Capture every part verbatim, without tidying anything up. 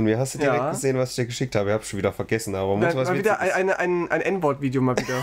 mir. Hast du direkt Ja. gesehen, was ich dir geschickt habe? Ich habe schon wieder vergessen, aber muss Mal, was mal wieder Witziges. ein, ein, ein N-Wort-Video mal wieder.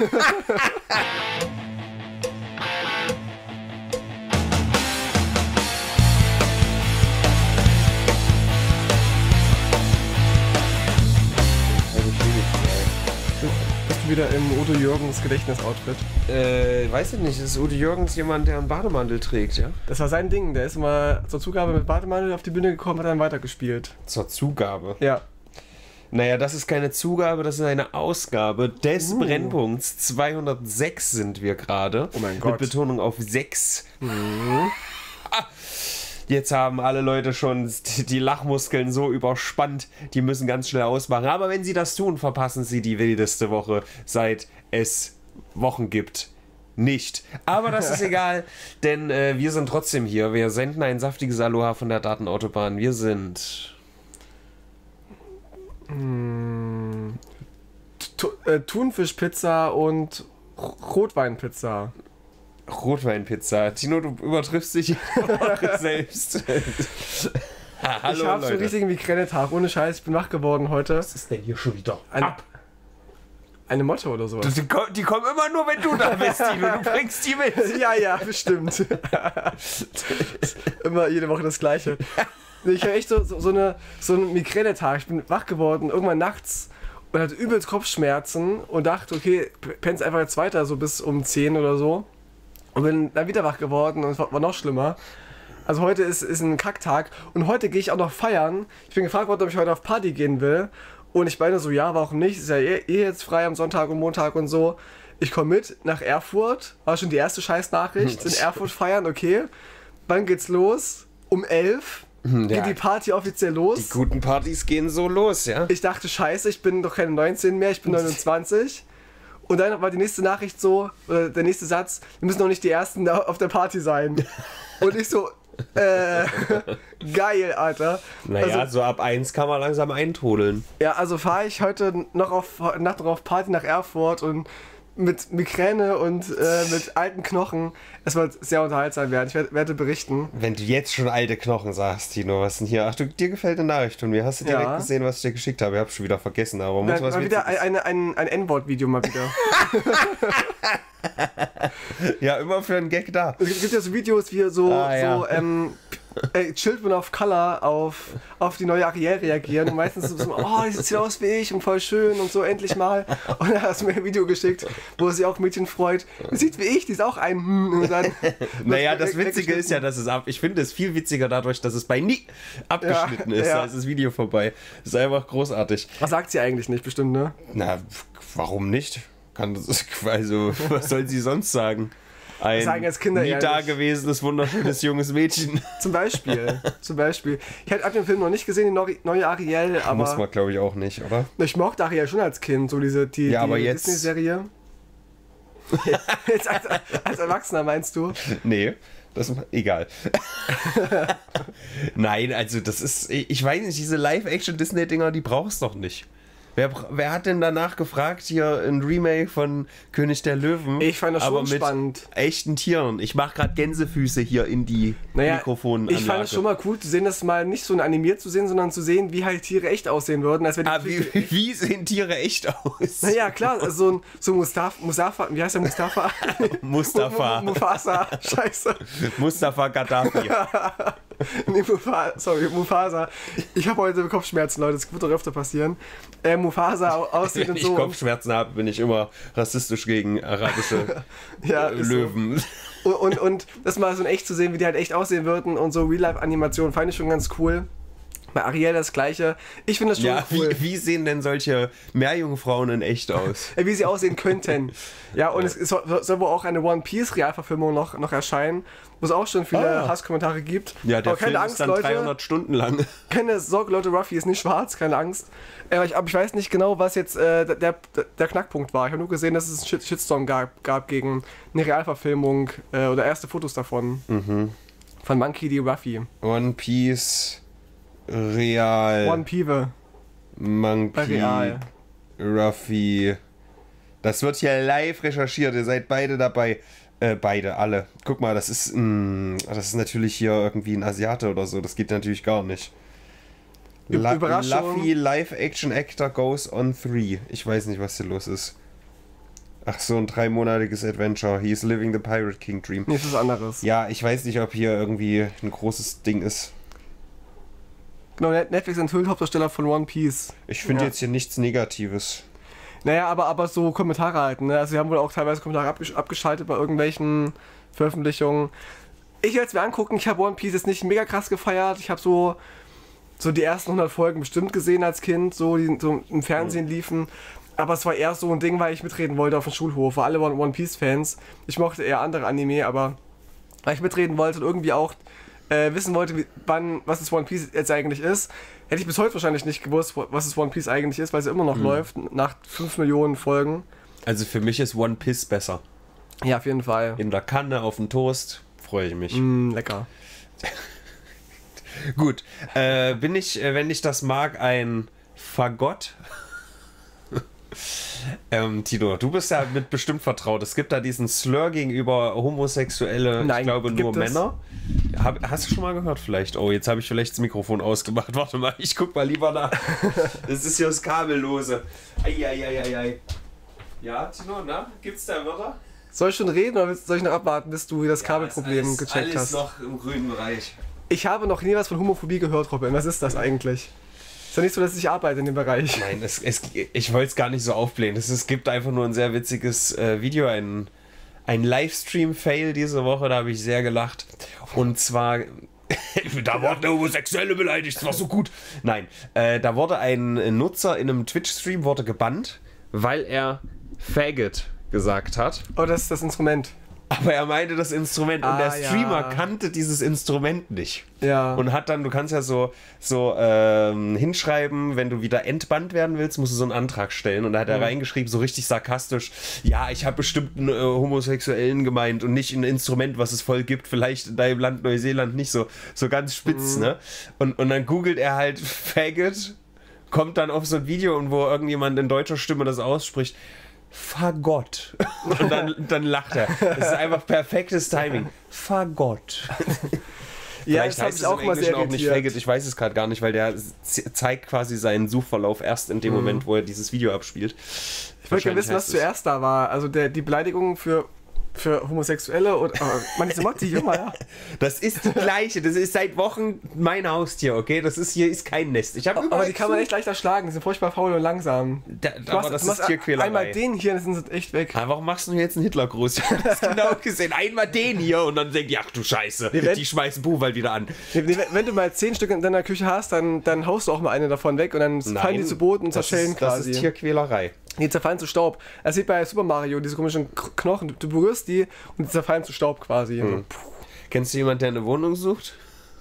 Bist du wieder im Udo Jürgens Gedächtnis-Outfit? Äh, weiß ich nicht, ist Udo Jürgens jemand, der einen Bademantel trägt, ja? Das war sein Ding. Der ist immer zur Zugabe mit Bademantel auf die Bühne gekommen und hat dann weitergespielt. Zur Zugabe. Ja. Naja, das ist keine Zugabe, das ist eine Ausgabe des Uh. Brennpunkts. zweihundertsechs sind wir gerade. Oh mein Gott. Mit Betonung auf sechs. Mhm. Ah, jetzt haben alle Leute schon die Lachmuskeln so überspannt, die müssen ganz schnell ausmachen. Aber wenn sie das tun, verpassen sie die wildeste Woche, seit es Wochen gibt. Nicht. Aber das ist egal, denn äh, wir sind trotzdem hier. Wir senden ein saftiges Aloha von der Datenautobahn. Wir sind... Tu äh, Thunfischpizza und Rotweinpizza. Rotweinpizza. Tino, du übertriffst dich auch selbst. Ah, hallo, Ich habe schon Leute. richtigen Migränetag. Ohne Scheiß, ich bin wach geworden heute. Was ist denn hier schon wieder? Ein, Ab! eine Motte oder sowas. Die, ko- die kommen immer nur, wenn du da bist, Tino. Du bringst die mit. Ja, ja, bestimmt. Immer jede Woche das Gleiche. Ich habe echt so, so, so, eine, so einen Migränetag. Ich bin wach geworden, irgendwann nachts und hatte übelst Kopfschmerzen und dachte, okay, pennst einfach jetzt weiter, so bis um zehn oder so. Und bin dann wieder wach geworden und es war, war noch schlimmer. Also heute ist, ist ein Kacktag und heute gehe ich auch noch feiern. Ich bin gefragt worden, ob ich heute auf Party gehen will. Und ich meine so, ja, warum nicht? Ist ja eh, eh jetzt frei am Sonntag und Montag und so. Ich komme mit nach Erfurt. War schon die erste Scheißnachricht. In Erfurt feiern, okay. Wann geht's los? Um elf Ja. geht die Party offiziell los. Die guten Partys gehen so los, ja? Ich dachte, scheiße, ich bin doch keine neunzehn mehr, ich bin neunundzwanzig. Und dann war die nächste Nachricht so, oder der nächste Satz, wir müssen noch nicht die Ersten da auf der Party sein. Und ich so, äh, geil, Alter. Naja, Also, so ab eins kann man langsam eintrudeln. ja, also fahre ich heute noch auf Nacht noch auf Party nach Erfurt und mit Migräne und äh, mit alten Knochen. Es wird sehr unterhaltsam werden. Ich werd, werde berichten. Wenn du jetzt schon alte Knochen sagst, Tino, was denn hier? Ach, du, dir gefällt eine Nachricht von mir. Hast du direkt Ja. gesehen, was ich dir geschickt habe? Ich habe schon wieder vergessen, aber muss Dann, was mal wieder Witziges- ein, ein, ein N-Wort-Video mal wieder. Ja, immer für einen Gag da. Es gibt, gibt ja so Videos, wie so, Ah, ja. so ähm, äh, Children of Color auf, auf die neue Ariel reagieren. Und meistens so, so, oh, die sieht aus wie ich und voll schön und so, endlich mal. Und dann hast du mir ein Video geschickt, wo sie auch Mädchen freut. Die sieht wie ich, die ist auch ein hm. Und dann Naja, das weg- Witzige ist ja, dass es ab. Ich finde es viel witziger dadurch, dass es bei nie abgeschnitten Ja, ist. ja. Da ist das Video vorbei. Das ist einfach großartig. Was sagt sie eigentlich nicht, bestimmt, ne? Na, warum nicht? Kann das, also, was soll sie sonst sagen? Ein Sagen jetzt Kinder nie ehrlich. dagewesenes, wunderschönes junges Mädchen. Zum Beispiel. Zum Beispiel. Ich habe den Film noch nicht gesehen, die neu- neue Ariel, aber Muss man, glaube ich, auch nicht, oder? ich mochte Ariel schon als Kind, so diese die, Ja, die aber jetzt- Disney-Serie. Jetzt als, als Erwachsener meinst du? Nee, das egal. Nein, also das ist, ich weiß nicht, diese Live-Action-Disney-Dinger, die brauchst du doch nicht. Wer, bra- wer hat denn danach gefragt, hier ein Remake von König der Löwen? Ich fand das schon aber mit spannend. echten Tieren. Ich mache gerade Gänsefüße hier in die Naja, Mikrofonanlage. ich fand es schon mal cool zu sehen, das mal nicht so animiert zu sehen, sondern zu sehen, wie halt Tiere echt aussehen würden. Als wenn die Ah, wie, wie sehen Tiere echt aus? naja, klar, also so ein so Mustafa, Mustafa, wie heißt der Mustafa? Mustafa. Mu- Mu- Mufasa, scheiße. Mustafa Gaddafi. Nee, Mufasa, sorry, Mufasa. Ich habe heute Kopfschmerzen, Leute, das wird doch öfter passieren. Äh, Mufasa au- aussieht Wenn und ich so. Kopfschmerzen habe, bin ich immer rassistisch gegen arabische Ja, äh, ist so. Löwen. Und, und, und das mal so in echt zu sehen, wie die halt echt aussehen würden und so Real-Life-Animationen, fand ich schon ganz cool. Bei Ariel das gleiche. Ich finde das schon Ja, cool. wie, wie sehen denn solche Meerjungfrauen in echt aus? Äh, wie sie aussehen könnten. Ja, und es, es soll, soll wohl auch eine One Piece Realverfilmung noch, noch erscheinen, wo es auch schon viele Ah. Hasskommentare gibt. Ja, der Aber keine Film Angst, ist dann Leute. dreihundert Stunden lang. Keine Sorge, Leute, Ruffy ist nicht schwarz, keine Angst. Äh, aber, ich, aber ich weiß nicht genau, was jetzt äh, der, der, der Knackpunkt war. Ich habe nur gesehen, dass es einen Shit, Shitstorm gab, gab gegen eine Realverfilmung äh, oder erste Fotos davon. Mhm. Von Monkey D. Ruffy. One Piece Real One Pieve. Bei Monkey Real. Ruffy. Das wird hier live recherchiert. Ihr seid beide dabei. Äh, beide, alle. Guck mal, das ist, mh, das ist natürlich hier irgendwie ein Asiate oder so. Das geht natürlich gar nicht. La Überraschung. Luffy Live-Action-Actor goes on three. Ich weiß nicht, was hier los ist. Ach so, ein dreimonatiges Adventure. He is living the Pirate King Dream. Nee, das ist was anderes. Ja, ich weiß nicht, ob hier irgendwie ein großes Ding ist. Genau, Netflix enthüllt Hauptdarsteller von One Piece. Ich finde Ja. jetzt hier nichts Negatives. Naja, aber, aber so Kommentare halt, ne? Also sie haben wohl auch teilweise Kommentare abgesch abgeschaltet bei irgendwelchen Veröffentlichungen. Ich werde es mir angucken, ich habe One Piece jetzt nicht mega krass gefeiert. Ich habe so, so die ersten hundert Folgen bestimmt gesehen als Kind, so die so im Fernsehen liefen. Aber es war eher so ein Ding, weil ich mitreden wollte auf dem Schulhof. Weil alle waren One Piece Fans. Ich mochte eher andere Anime, aber weil ich mitreden wollte und irgendwie auch äh, wissen wollte, wie, wann, was das One Piece jetzt eigentlich ist, hätte ich bis heute wahrscheinlich nicht gewusst, was das One Piece eigentlich ist, weil es immer noch mhm. läuft, nach fünf Millionen Folgen. Also für mich ist One Piece besser. Ja, auf jeden Fall. In der Kanne, auf dem Toast, freue ich mich. Mm, lecker. Gut, äh, bin ich, äh, wenn ich das mag, ein Fagott? ähm, Tino, du bist ja mit bestimmt vertraut. Es gibt da diesen Slur gegenüber Homosexuelle, Nein, ich glaube nur gibt es? Männer. Hab, hast du schon mal gehört vielleicht? Oh, jetzt habe ich vielleicht das Mikrofon ausgemacht. Warte mal, ich guck mal lieber nach. Das ist ja das Kabellose. Eieieiei. Ja, Tino, na? Gibt's da Wörter? Soll ich schon reden oder willst- soll ich noch abwarten, bis du das Kabelproblem alles, gecheckt alles hast? noch im grünen Bereich. Ich habe noch nie was von Homophobie gehört, Robin. Was ist das eigentlich? Ist ja nicht so, dass ich arbeite in dem Bereich. Nein, es, es, ich wollte es gar nicht so aufblähen. Es, es gibt einfach nur ein sehr witziges äh, Video, ein, ein Livestream-Fail diese Woche, da habe ich sehr gelacht. Und zwar, da wurde eine Homosexuelle beleidigt, das war so gut. Nein, äh, da wurde ein Nutzer in einem Twitch-Stream wurde gebannt, weil er Faggot gesagt hat. Oh, das ist das Instrument. Aber er meinte das Instrument Ah, und der Streamer ja. kannte dieses Instrument nicht. Ja. Und hat dann, du kannst ja so, so ähm, hinschreiben, wenn du wieder entbannt werden willst, musst du so einen Antrag stellen. Und da hat er Mhm. reingeschrieben, so richtig sarkastisch, ja, ich habe bestimmt einen äh, Homosexuellen gemeint und nicht ein Instrument, was es voll gibt, vielleicht in deinem Land Neuseeland nicht so, so ganz spitz, Mhm. ne? Und, und dann googelt er halt Faggot, kommt dann auf so ein Video und wo irgendjemand in deutscher Stimme das ausspricht, Fagott. Und dann, dann lacht er. Das ist einfach perfektes Timing. Fagott. Ja, Vielleicht das heißt hat es mich auch im mal sehr Englischen auch nicht irritiert. Faggot, ich weiß es gerade gar nicht, weil der z- zeigt quasi seinen Suchverlauf erst in dem Mhm. Moment, wo er dieses Video abspielt. Ich wollte gerne wissen, was zuerst da war. Also der, die Beleidigung für, für Homosexuelle und oh, man diese Motti, immer, ja. Das ist die gleiche, das ist seit Wochen mein Haustier, okay? Das ist hier ist kein Nest. Ich habe Aber die kann man echt leicht erschlagen, die sind furchtbar faul und langsam. Da, Du aber machst, das du machst ist Tierquälerei. einmal den hier, dann sind sie echt weg. Ah, warum machst du jetzt einen Hitlergruß? Ich hab das genau gesehen. Einmal den hier und dann denkt die, ach du Scheiße, Nee, wenn- die schmeißen Buchwald wieder an. Nee, nee, wenn du mal zehn Stück in deiner Küche hast, dann, dann haust du auch mal eine davon weg und dann fallen die zu Boden und das zerschellen ist, quasi. Das ist Tierquälerei. Die zerfallen zu Staub. Das sieht bei Super Mario, diese komischen K- Knochen. Du, du berührst die und die zerfallen zu Staub quasi. Hm. Kennst du jemanden, der eine Wohnung sucht?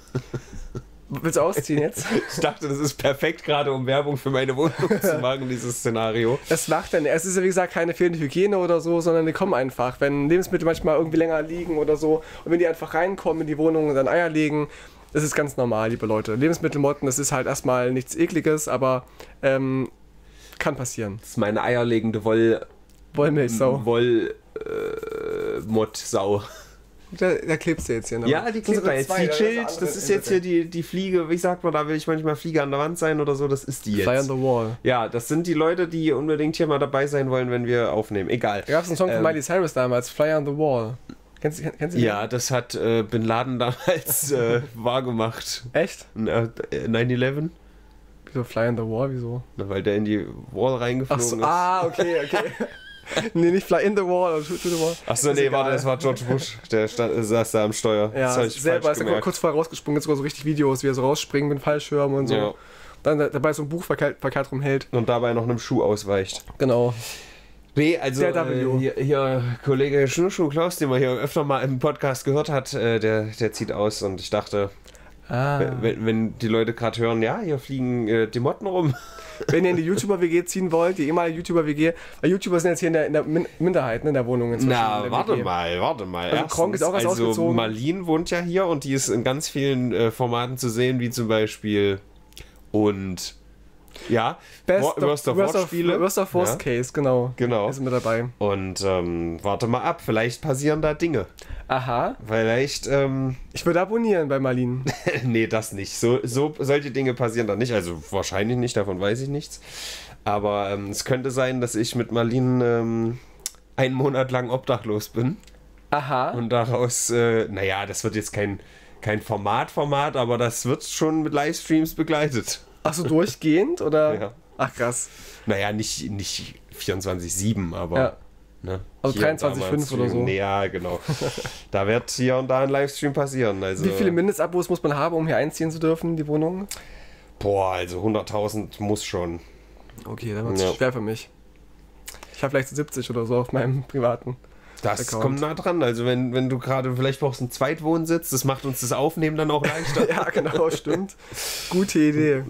Willst du ausziehen jetzt? Ich dachte, das ist perfekt gerade, um Werbung für meine Wohnung zu machen, dieses Szenario. Es macht dann, es ist ja wie gesagt keine fehlende Hygiene oder so, sondern die kommen einfach. Wenn Lebensmittel manchmal irgendwie länger liegen oder so und wenn die einfach reinkommen in die Wohnung und dann Eier legen, das ist ganz normal, liebe Leute. Lebensmittelmotten, das ist halt erstmal nichts Ekliges, aber ähm, kann passieren. Das ist meine eierlegende Woll... Wollmilchsau. Woll... Äh, Mott-Sau. Da, da klebst du jetzt hier noch. Ja, die klebt da jetzt. Die chillt. Das ist jetzt hier die, die Fliege. Wie sagt man, da will ich manchmal Fliege an der Wand sein oder so. Das ist die jetzt. Fly on the Wall. Ja, das sind die Leute, die unbedingt hier mal dabei sein wollen, wenn wir aufnehmen. Egal. Da gab es einen Song von Ähm, Miley Cyrus damals, Fly on the Wall. Kennst du kennst du den? Ja, das hat äh, Bin Laden damals äh, wahrgemacht. Echt? Äh, nine eleven? Wieso Fly on the Wall? Wieso? Na, weil der in die Wall Ach reingeflogen so, ist. ah, okay, okay. Nee, nicht Fly in the Wall oder Shoot to the Wall. Achso, Ist nee, egal. warte, das war George Bush. Der stand, saß da am Steuer. das Ja, hab ich selber falsch ist er gemerkt. kurz vorher rausgesprungen, jetzt sogar so richtig Videos, wie er so rausspringt mit Fallschirm und so. Ja. Dann da- dabei so ein Buch verkehrt, verkehrt rumhält. Und dabei noch einem Schuh ausweicht. Genau. Nee, also Der W. äh, hier, hier Kollege Schnuschu Klaus, den man hier öfter mal im Podcast gehört hat, äh, der, der zieht aus und ich dachte, Ah. wenn, wenn die Leute gerade hören, ja, hier fliegen äh, die Motten rum. Wenn ihr in die YouTuber-W G ziehen wollt, die ehemalige YouTuber-W G, weil YouTuber sind jetzt hier in der, in der Min Minderheit, ne, in der Wohnung inzwischen. in Na, der warte W G. mal, warte mal. Also Kronk ist auch erst also ausgezogen. Marlene wohnt ja hier und die ist in ganz vielen äh, Formaten zu sehen, wie zum Beispiel und Ja, Best Wo- Worst of Worst War of, Spiele. Worst of Worst Ja. Case, genau. Genau. Ist mit dabei. Und ähm, warte mal ab, vielleicht passieren da Dinge. Aha. Vielleicht, ähm, Ich würde abonnieren bei Marlin. nee, das nicht. So, so, solche Dinge passieren da nicht. Also wahrscheinlich nicht, davon weiß ich nichts. Aber ähm, es könnte sein, dass ich mit Marlene ähm, einen Monat lang obdachlos bin. Aha. Und daraus, äh, naja, das wird jetzt kein, kein Format-Format, aber das wird schon mit Livestreams begleitet. Achso, durchgehend oder? Ja. Ach krass. Naja, nicht, nicht vierundzwanzig sieben, aber. Ja. Ne, Also hier und da dreiundzwanzig mal ein fünf oder Stream. so. Ja, genau. Da wird hier und da ein Livestream passieren. Also, Wie viele Mindestabos muss man haben, um hier einziehen zu dürfen, die Wohnung? Boah, also hunderttausend muss schon. Okay, dann wird es Ja. schwer für mich. Ich habe vielleicht so siebzig oder so auf meinem privaten. Das Account. kommt nah dran. Also wenn, wenn du gerade, vielleicht brauchst du einen Zweitwohnsitz, das macht uns das Aufnehmen dann auch leichter. Ja, genau, stimmt. Gute Idee.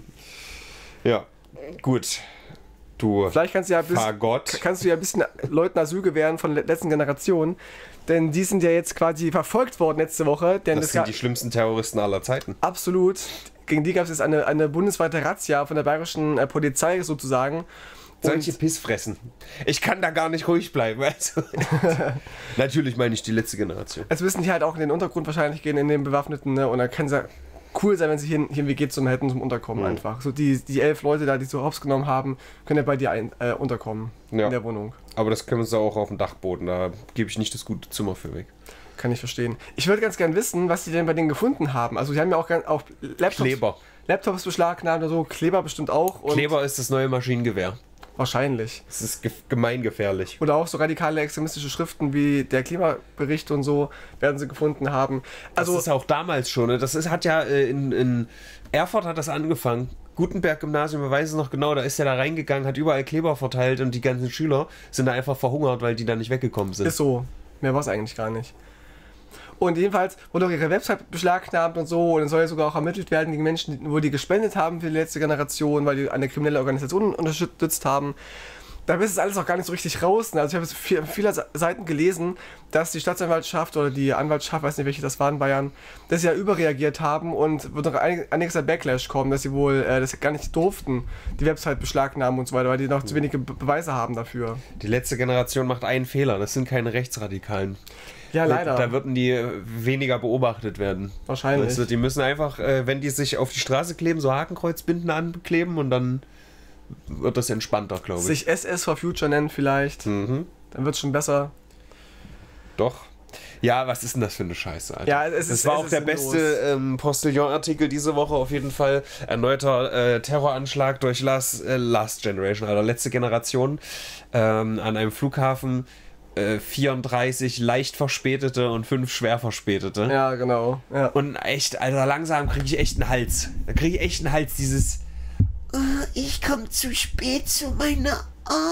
Ja, gut. Du Vielleicht kannst du ja ein bisschen, Fagott. kannst du ja ein bisschen Leuten Asyl gewähren von der letzten Generation. Denn die sind ja jetzt quasi verfolgt worden letzte Woche. Denn Das es sind gab- die schlimmsten Terroristen aller Zeiten. Absolut. Gegen die gab es jetzt eine, eine bundesweite Razzia von der bayerischen äh, Polizei sozusagen. Solche Pissfressen. Ich kann da gar nicht ruhig bleiben. Also. Natürlich meine ich die letzte Generation. Es müssen die halt auch in den Untergrund wahrscheinlich gehen, in den Bewaffneten, ne? Und dann kann es ja cool sein, wenn sie hier, hier ein W G zum hätten zum Unterkommen Mhm. einfach. So die, die elf Leute da, die so hops genommen haben, können ja bei dir ein, äh, unterkommen Ja. in der Wohnung. Aber das können wir uns auch auf dem Dachboden. Da gebe ich nicht das gute Zimmer für weg. Kann ich verstehen. Ich würde ganz gern wissen, was die denn bei denen gefunden haben. Also die haben ja auch, gern- auch Laptops, Kleber. Laptops beschlagnahmt oder so, Kleber bestimmt auch. Und Kleber ist das neue Maschinengewehr. Wahrscheinlich. Das ist ge gemeingefährlich. Oder auch so radikale extremistische Schriften wie der Klimabericht und so werden sie gefunden haben. Also Das ist auch damals schon. Ne? Das ist, hat ja äh, in, in Erfurt hat das angefangen. Gutenberg-Gymnasium, wir weiß es noch genau, da ist er da reingegangen, hat überall Kleber verteilt und die ganzen Schüler sind da einfach verhungert, weil die da nicht weggekommen sind. ist so. Mehr war es eigentlich gar nicht. Und jedenfalls wurde auch ihre Website beschlagnahmt und so. Und es soll ja sogar auch ermittelt werden gegen Menschen, wo die gespendet haben für die letzte Generation, weil die eine kriminelle Organisation unterstützt haben. Da ist es alles auch gar nicht so richtig raus. Also ich habe es viel- viele Seiten gelesen, dass die Staatsanwaltschaft oder die Anwaltschaft, weiß nicht welche das war in Bayern, dass sie ja überreagiert haben und wird noch ein- einiges an Backlash kommen, dass sie wohl äh, das gar nicht durften, die Website beschlagnahmen und so weiter, weil die noch zu wenige Be Beweise haben dafür. Die letzte Generation macht einen Fehler, das sind keine Rechtsradikalen. Ja, leider. Da würden die äh, weniger beobachtet werden. Wahrscheinlich. Weißt du, die müssen einfach, äh, wenn die sich auf die Straße kleben, so Hakenkreuzbinden ankleben und dann wird das entspannter, glaube ich. Sich S S for Future nennen vielleicht, Mhm. dann wird es schon besser. Doch. Ja, was ist denn das für eine Scheiße, Alter? Ja, es das ist- war es auch ist der sinnlos. beste ähm, Postillon-Artikel diese Woche auf jeden Fall. Erneuter äh, Terroranschlag durch Last, äh, Last Generation, also letzte Generation, ähm, an einem Flughafen. Äh, vierunddreißig leicht verspätete und fünf schwer verspätete. Ja, genau. Ja. Und echt, Alter, langsam kriege ich echt einen Hals. Da kriege ich echt einen Hals, dieses "Oh, ich komme zu spät zu meiner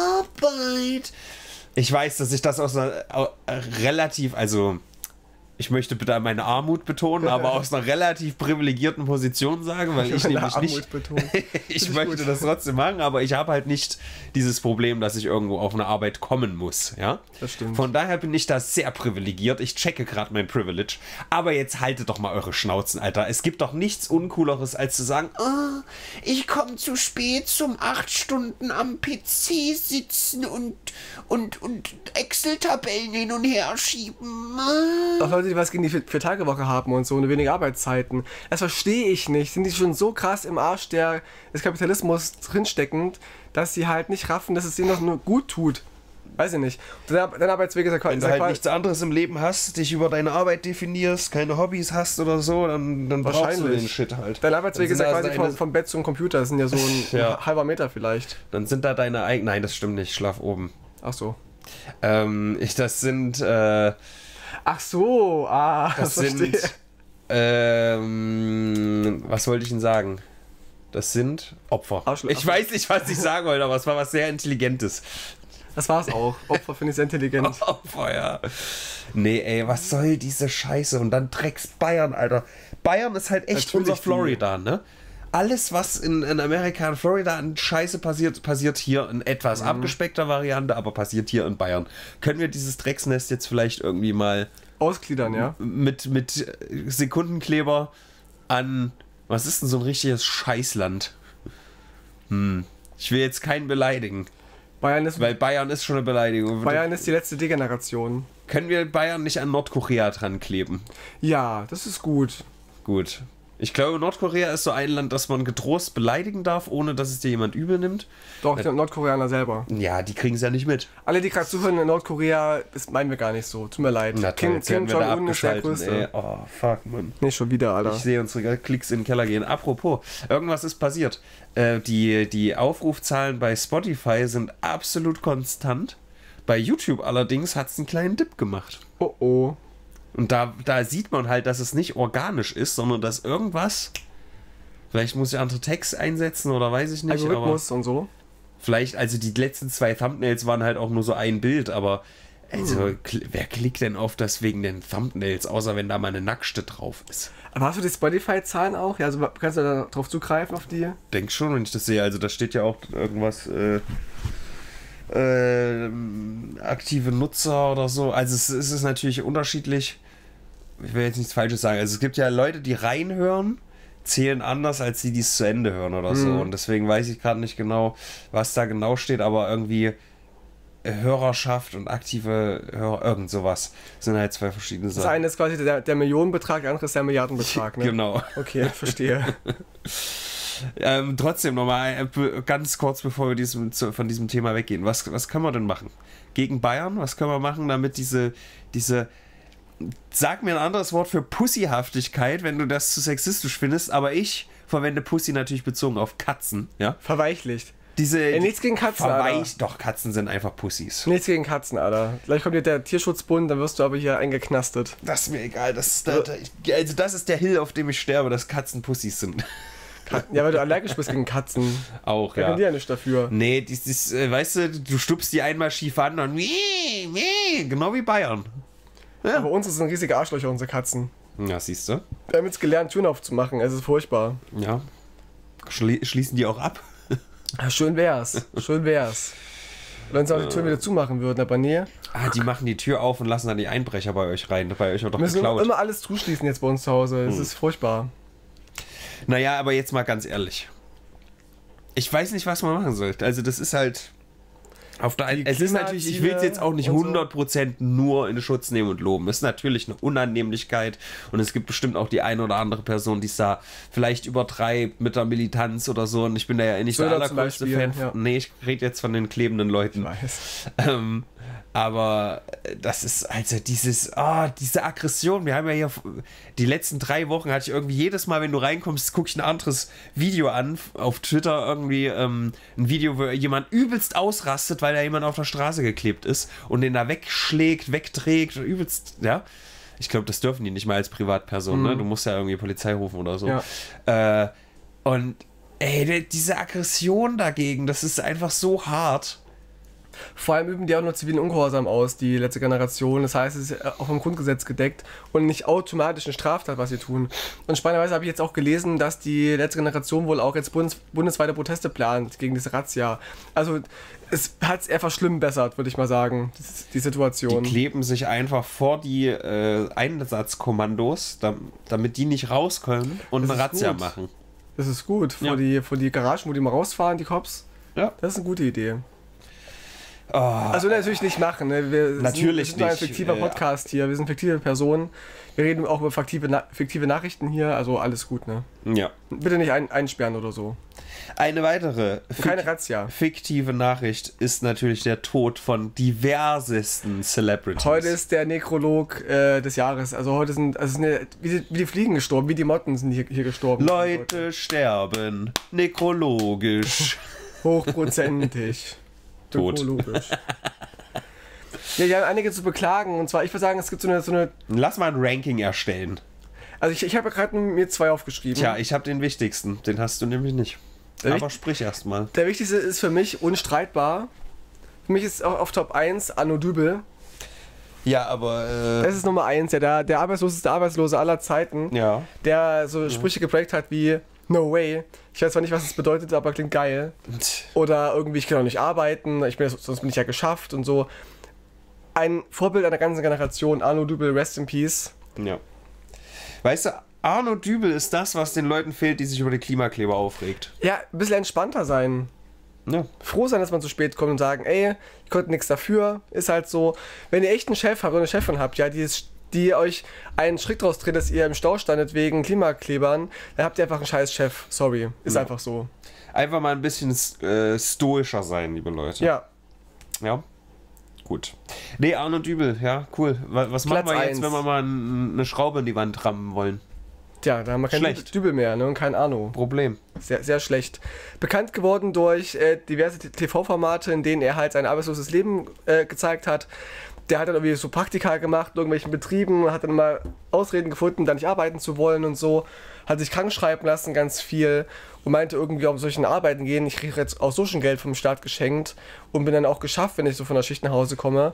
Arbeit. Ich weiß, dass ich das aus einer au- relativ, also ich möchte bitte meine Armut betonen, aber aus einer relativ privilegierten Position sagen, weil ich Meine nämlich Armut nicht, betonen. ich ich möchte gut. das trotzdem machen, aber ich habe halt nicht dieses Problem, dass ich irgendwo auf eine Arbeit kommen muss, ja? Das stimmt. Von daher bin ich da sehr privilegiert. Ich checke gerade mein Privilege. Aber jetzt haltet doch mal eure Schnauzen, Alter. Es gibt doch nichts Uncooleres, als zu sagen, oh, ich komme zu spät zum acht Stunden am P C sitzen und, und, und Excel-Tabellen hin und her schieben. Auch Leute, die was gegen die Vier- Vier-Tage-Woche haben und so und wenige Arbeitszeiten. Das verstehe ich nicht. Sind die schon so krass im Arsch der, des Kapitalismus drinsteckend, dass sie halt nicht raffen, dass es ihnen doch nur gut tut. Weiß ich nicht. Dein, dein Arbeitsweg ist ja quasi... Wenn du halt nichts anderes im Leben hast, dich über deine Arbeit definierst, keine Hobbys hast oder so, dann, dann brauchst du Wahrscheinlich. den Shit halt. Dein Arbeitsweg Dann ist ja sind da quasi deine- vom, vom Bett zum Computer. Das sind ja so ein Ja. halber Meter vielleicht. Dann sind da deine eigenen... Nein, das stimmt nicht. Schlaf oben. Ach so. Ähm, ich, das sind... Äh, Ach so, ah, Das verstehe. sind. Ähm, was wollte ich denn sagen? Das sind Opfer. Arschl- Ich weiß nicht, was ich sagen wollte, aber es war was sehr Intelligentes. Das war's auch. Opfer finde ich sehr intelligent. Opfer, ja. Nee, ey, was soll diese Scheiße? Und dann Drecks Bayern, Alter. Bayern ist halt echt Natürlich unser die. Florida, ne? Alles, was in, in Amerika und Florida an Scheiße passiert, passiert hier in etwas abgespeckter Variante, aber passiert hier in Bayern. Können wir dieses Drecksnest jetzt vielleicht irgendwie mal Ausgliedern, ja? mit, mit Sekundenkleber an, was ist denn so ein richtiges Scheißland? Ich will jetzt keinen beleidigen, Bayern ist, weil Bayern ist schon eine Beleidigung. Bayern ist die letzte Degeneration. Können wir Bayern nicht an Nordkorea dran kleben? Ja, das ist gut. Gut. Ich glaube, Nordkorea ist so ein Land, das man getrost beleidigen darf, ohne dass es dir jemand übel nimmt. Doch, die Nordkoreaner selber. Ja, die kriegen es ja nicht mit. Alle, die gerade zuhören in Nordkorea, das meinen wir gar nicht so. Tut mir leid. Na toll, jetzt werden wir da abgeschaltet. Ey. Oh, fuck, Mann. Nicht schon wieder, Alter. Ich sehe unsere Klicks in den Keller gehen. Apropos, irgendwas ist passiert. Äh, die, die Aufrufzahlen bei Spotify sind absolut konstant. Bei YouTube allerdings hat es einen kleinen Dip gemacht. Oh oh. Und da, da sieht man halt, dass es nicht organisch ist, sondern dass irgendwas... Vielleicht muss ich andere Text einsetzen oder weiß ich nicht. Algorithmus aber und so. Vielleicht, also die letzten zwei Thumbnails waren halt auch nur so ein Bild, aber also, Hm. kl- wer klickt denn auf das wegen den Thumbnails, außer wenn da mal eine Nackste drauf ist? Aber hast du die Spotify-Zahlen auch? Ja, also kannst du da drauf zugreifen auf die? Denk schon, wenn ich das sehe. Also da steht ja auch irgendwas, äh, äh, aktive Nutzer oder so. Also es, es ist natürlich unterschiedlich. Ich will jetzt nichts Falsches sagen. Also es gibt ja Leute, die reinhören, zählen anders als die, die es zu Ende hören oder so. Mhm. Und deswegen weiß ich gerade nicht genau, was da genau steht, aber irgendwie Hörerschaft und aktive Hörer, irgend sowas sind halt zwei verschiedene Das Sachen. eine ist quasi der, der Millionenbetrag, der andere ist der Milliardenbetrag, ne? Genau. Okay, verstehe. Ähm, trotzdem nochmal äh, be- ganz kurz, bevor wir diesem, zu, von diesem Thema weggehen. Was, was können wir denn machen? Gegen Bayern? Was können wir machen, damit diese, diese, sag mir ein anderes Wort für Pussyhaftigkeit, wenn du das zu sexistisch findest, aber ich verwende Pussy natürlich bezogen auf Katzen, ja? Verweichlicht. Diese, Ey, nichts gegen Katzen, verweich, doch, Katzen sind einfach Pussys. Nichts gegen Katzen, Alter. Gleich kommt hier der Tierschutzbund, dann wirst du aber hier eingeknastet. Das ist mir egal, das ist, da, da, also das ist der Hill, auf dem ich sterbe, dass Katzen Pussys sind. Ja, weil du allergisch bist gegen Katzen. Auch, Da ja. können die ja nicht dafür. Nee, das ist, äh, weißt du, du stupst die einmal schief an und wie, wie, genau wie Bayern. Ja, Aber uns sind riesige Arschlöcher, unsere Katzen. ja siehst du. Wir haben jetzt gelernt, Türen aufzumachen. Es ist furchtbar. Ja. Schli schließen die auch ab? Ja, schön wär's. Schön wär's. Wenn sie auch die Türen wieder zumachen würden, aber nee. Ah, die machen die Tür auf und lassen dann die Einbrecher bei euch rein. Bei euch wird doch Wir müssen geklaut. immer alles zuschließen jetzt bei uns zu Hause. Es ist furchtbar. Naja, aber jetzt mal ganz ehrlich. Ich weiß nicht, was man machen sollte. Also das ist halt... Auf der einen, Die es ist natürlich, ich will es jetzt auch nicht und so. hundert Prozent nur in Schutz nehmen und loben. Es ist natürlich eine Unannehmlichkeit und es gibt bestimmt auch die eine oder andere Person, die es da vielleicht übertreibt mit der Militanz oder so. Und ich bin da ja eh nicht Söder der zum allergrößte Beispiel, Fan. ja. Nee, ich rede jetzt von den klebenden Leuten. Weiß. Ähm, aber das ist also dieses, ah, diese Aggression. Wir haben ja hier die letzten drei Wochen hatte ich irgendwie jedes Mal, wenn du reinkommst, gucke ich ein anderes Video an auf Twitter irgendwie ähm, ein Video, wo jemand übelst ausrastet, weil da jemand auf der Straße geklebt ist und den da wegschlägt, wegträgt, übelst, ja. Ich glaube, das dürfen die nicht mal als Privatperson, Mhm. ne? Du musst ja irgendwie Polizei rufen oder so. Ja. Äh, und ey, die- diese Aggression dagegen, das ist einfach so hart. Vor allem üben die auch nur zivilen Ungehorsam aus, die letzte Generation. Das heißt, es ist auch im Grundgesetz gedeckt und nicht automatisch eine Straftat, was sie tun. Und spannenderweise habe ich jetzt auch gelesen, dass die letzte Generation wohl auch jetzt bundes bundesweite Proteste plant gegen diese Razzia. Also es hat es eher verschlimmbessert, würde ich mal sagen, die, die Die Situation. kleben sich einfach vor die äh, Einsatzkommandos, da, damit die nicht rauskommen und Das eine ist Razzia gut. machen. Das ist gut. Vor, Ja. die, vor die Garagen, wo die mal rausfahren, die Cops. Ja. Das ist eine gute Idee. Oh, Also natürlich nicht machen. Ne? Wir Natürlich sind, wir sind nur ein nicht. fiktiver Äh, Podcast hier. Wir sind fiktive Personen. Wir reden auch über fiktive, Na fiktive Nachrichten hier. Also alles gut, ne? ja. Bitte nicht ein einsperren oder so. Eine weitere Und keine fik Razzia. fiktive Nachricht ist natürlich der Tod von diversesten Celebrities. Heute ist der Nekrolog äh, des Jahres. Also heute sind, also sind eine, wie, die, wie die Fliegen gestorben, wie die Motten sind hier, hier gestorben. Leute sterben nekrologisch. Hochprozentig. Tot. Ökologisch. Ja, wir haben einige zu beklagen. Und zwar, ich würde sagen, es gibt so eine, so eine Lass mal ein Ranking erstellen. also ich, ich habe gerade mir zwei aufgeschrieben. Tja, ich habe den wichtigsten. Den hast du nämlich nicht. Der Aber wicht- sprich erst mal. Der wichtigste ist für mich unstreitbar. Für mich ist auch auf Top eins Arno Dübel. Ja, aber äh, Das ist Nummer eins, ja, der, der arbeitsloseste Arbeitslose aller Zeiten, ja. der so Sprüche geprägt hat wie No way. Ich weiß zwar nicht, was es bedeutet, aber klingt geil. Oder irgendwie, ich kann auch nicht arbeiten, ich bin, sonst bin ich ja geschafft und so. Ein Vorbild einer ganzen Generation, Arno Dübel, rest in peace. Ja. Weißt du, Arno Dübel ist das, was den Leuten fehlt, die sich über die Klimakleber aufregt. Ja, ein bisschen entspannter sein. Ja. Froh sein, dass man zu spät kommt und sagen, ey, ich konnte nichts dafür. Ist halt so, wenn ihr echt einen Chef habt oder eine Chefin habt, ja, die, ist, die euch einen Schritt draus dreht, dass ihr im Stau standet wegen Klimaklebern, dann habt ihr einfach einen scheiß Chef. Sorry, ist ja. einfach so. Einfach mal ein bisschen äh, stoischer sein, liebe Leute. Ja. Ja. Gut. Nee, Arno Dübel, ja, cool. Was, was machen wir jetzt, eins. wenn wir mal ein, eine Schraube in die Wand rammen wollen? Tja, da haben wir keinen Dübel mehr, ne? Und kein Arno. Problem. Sehr, sehr schlecht. Bekannt geworden durch äh, diverse T V-Formate, in denen er halt sein arbeitsloses Leben äh, gezeigt hat. Der hat dann irgendwie so Praktika gemacht in irgendwelchen Betrieben, hat dann mal Ausreden gefunden, da nicht arbeiten zu wollen und so. Hat sich krank schreiben lassen, ganz viel. Und meinte irgendwie, auf solchen Arbeiten gehen, ich kriege jetzt auch so schon Geld vom Staat geschenkt. Und bin dann auch geschafft, wenn ich so von der Schicht nach Hause komme.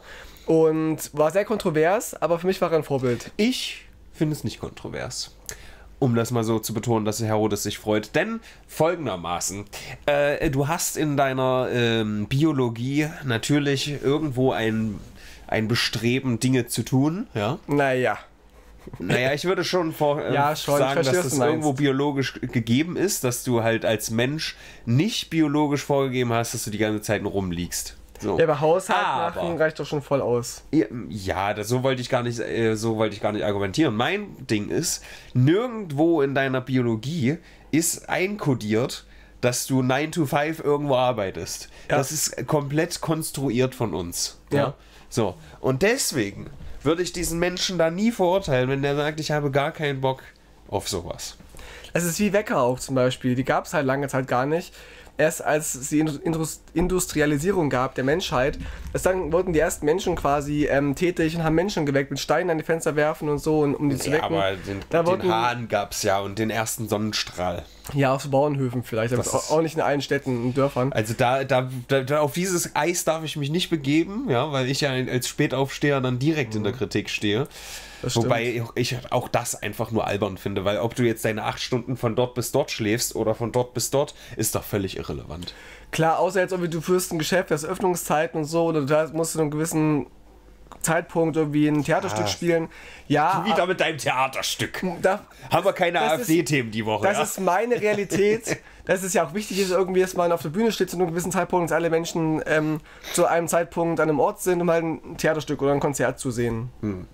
Und war sehr kontrovers, aber für mich war er ein Vorbild. Ich finde es nicht kontrovers. Um das mal so zu betonen, dass Herodes sich freut. Denn folgendermaßen, äh, du hast in deiner ähm, Biologie natürlich irgendwo ein, ein Bestreben, Dinge zu tun. Ja? Naja. Naja, ich würde schon, vor, äh, ja, schon sagen, verstehe, dass das irgendwo biologisch gegeben ist, dass du halt als Mensch nicht biologisch vorgegeben hast, dass du die ganze Zeit nur rumliegst. So. Ja, aber Haushalt aber, machen reicht doch schon voll aus. Ja, das, so wollte ich gar nicht, äh, so wollte ich gar nicht argumentieren. Mein Ding ist, nirgendwo in deiner Biologie ist einkodiert, dass du nine to five irgendwo arbeitest. Ja. Das ist komplett konstruiert von uns. Ja. ja. So. Und deswegen würde ich diesen Menschen da nie verurteilen, wenn der sagt, ich habe gar keinen Bock auf sowas. Es ist wie Wecker auch zum Beispiel. Die gab es halt lange Zeit gar nicht. Erst als es die Industrialisierung gab der Menschheit, dann wurden die ersten Menschen quasi ähm, tätig und haben Menschen geweckt, mit Steinen an die Fenster werfen und so, um die zu wecken. Ja, aber den, da den wurden, Hahn gab es ja und den ersten Sonnenstrahl. Ja, auf so Bauernhöfen vielleicht, aber auch, auch nicht in allen Städten und Dörfern. Also da, da, da, auf dieses Eis darf ich mich nicht begeben, ja, weil ich ja als Spätaufsteher dann direkt mhm. in der Kritik stehe. Wobei ich auch das einfach nur albern finde, weil ob du jetzt deine acht Stunden von dort bis dort schläfst oder von dort bis dort, ist doch völlig irrelevant. Klar, außer jetzt irgendwie du führst ein Geschäft, hast Öffnungszeiten und so, oder du musst zu einem gewissen Zeitpunkt irgendwie ein Theaterstück ah, spielen. Ja, wieder mit deinem Theaterstück. Da, haben wir keine AfD-Themen die Woche. Das ja? ist meine Realität. Das ist ja auch wichtig, ist irgendwie, dass man auf der Bühne steht zu einem gewissen Zeitpunkt, dass alle Menschen ähm, zu einem Zeitpunkt an einem Ort sind, um halt ein Theaterstück oder ein Konzert zu sehen. Hm.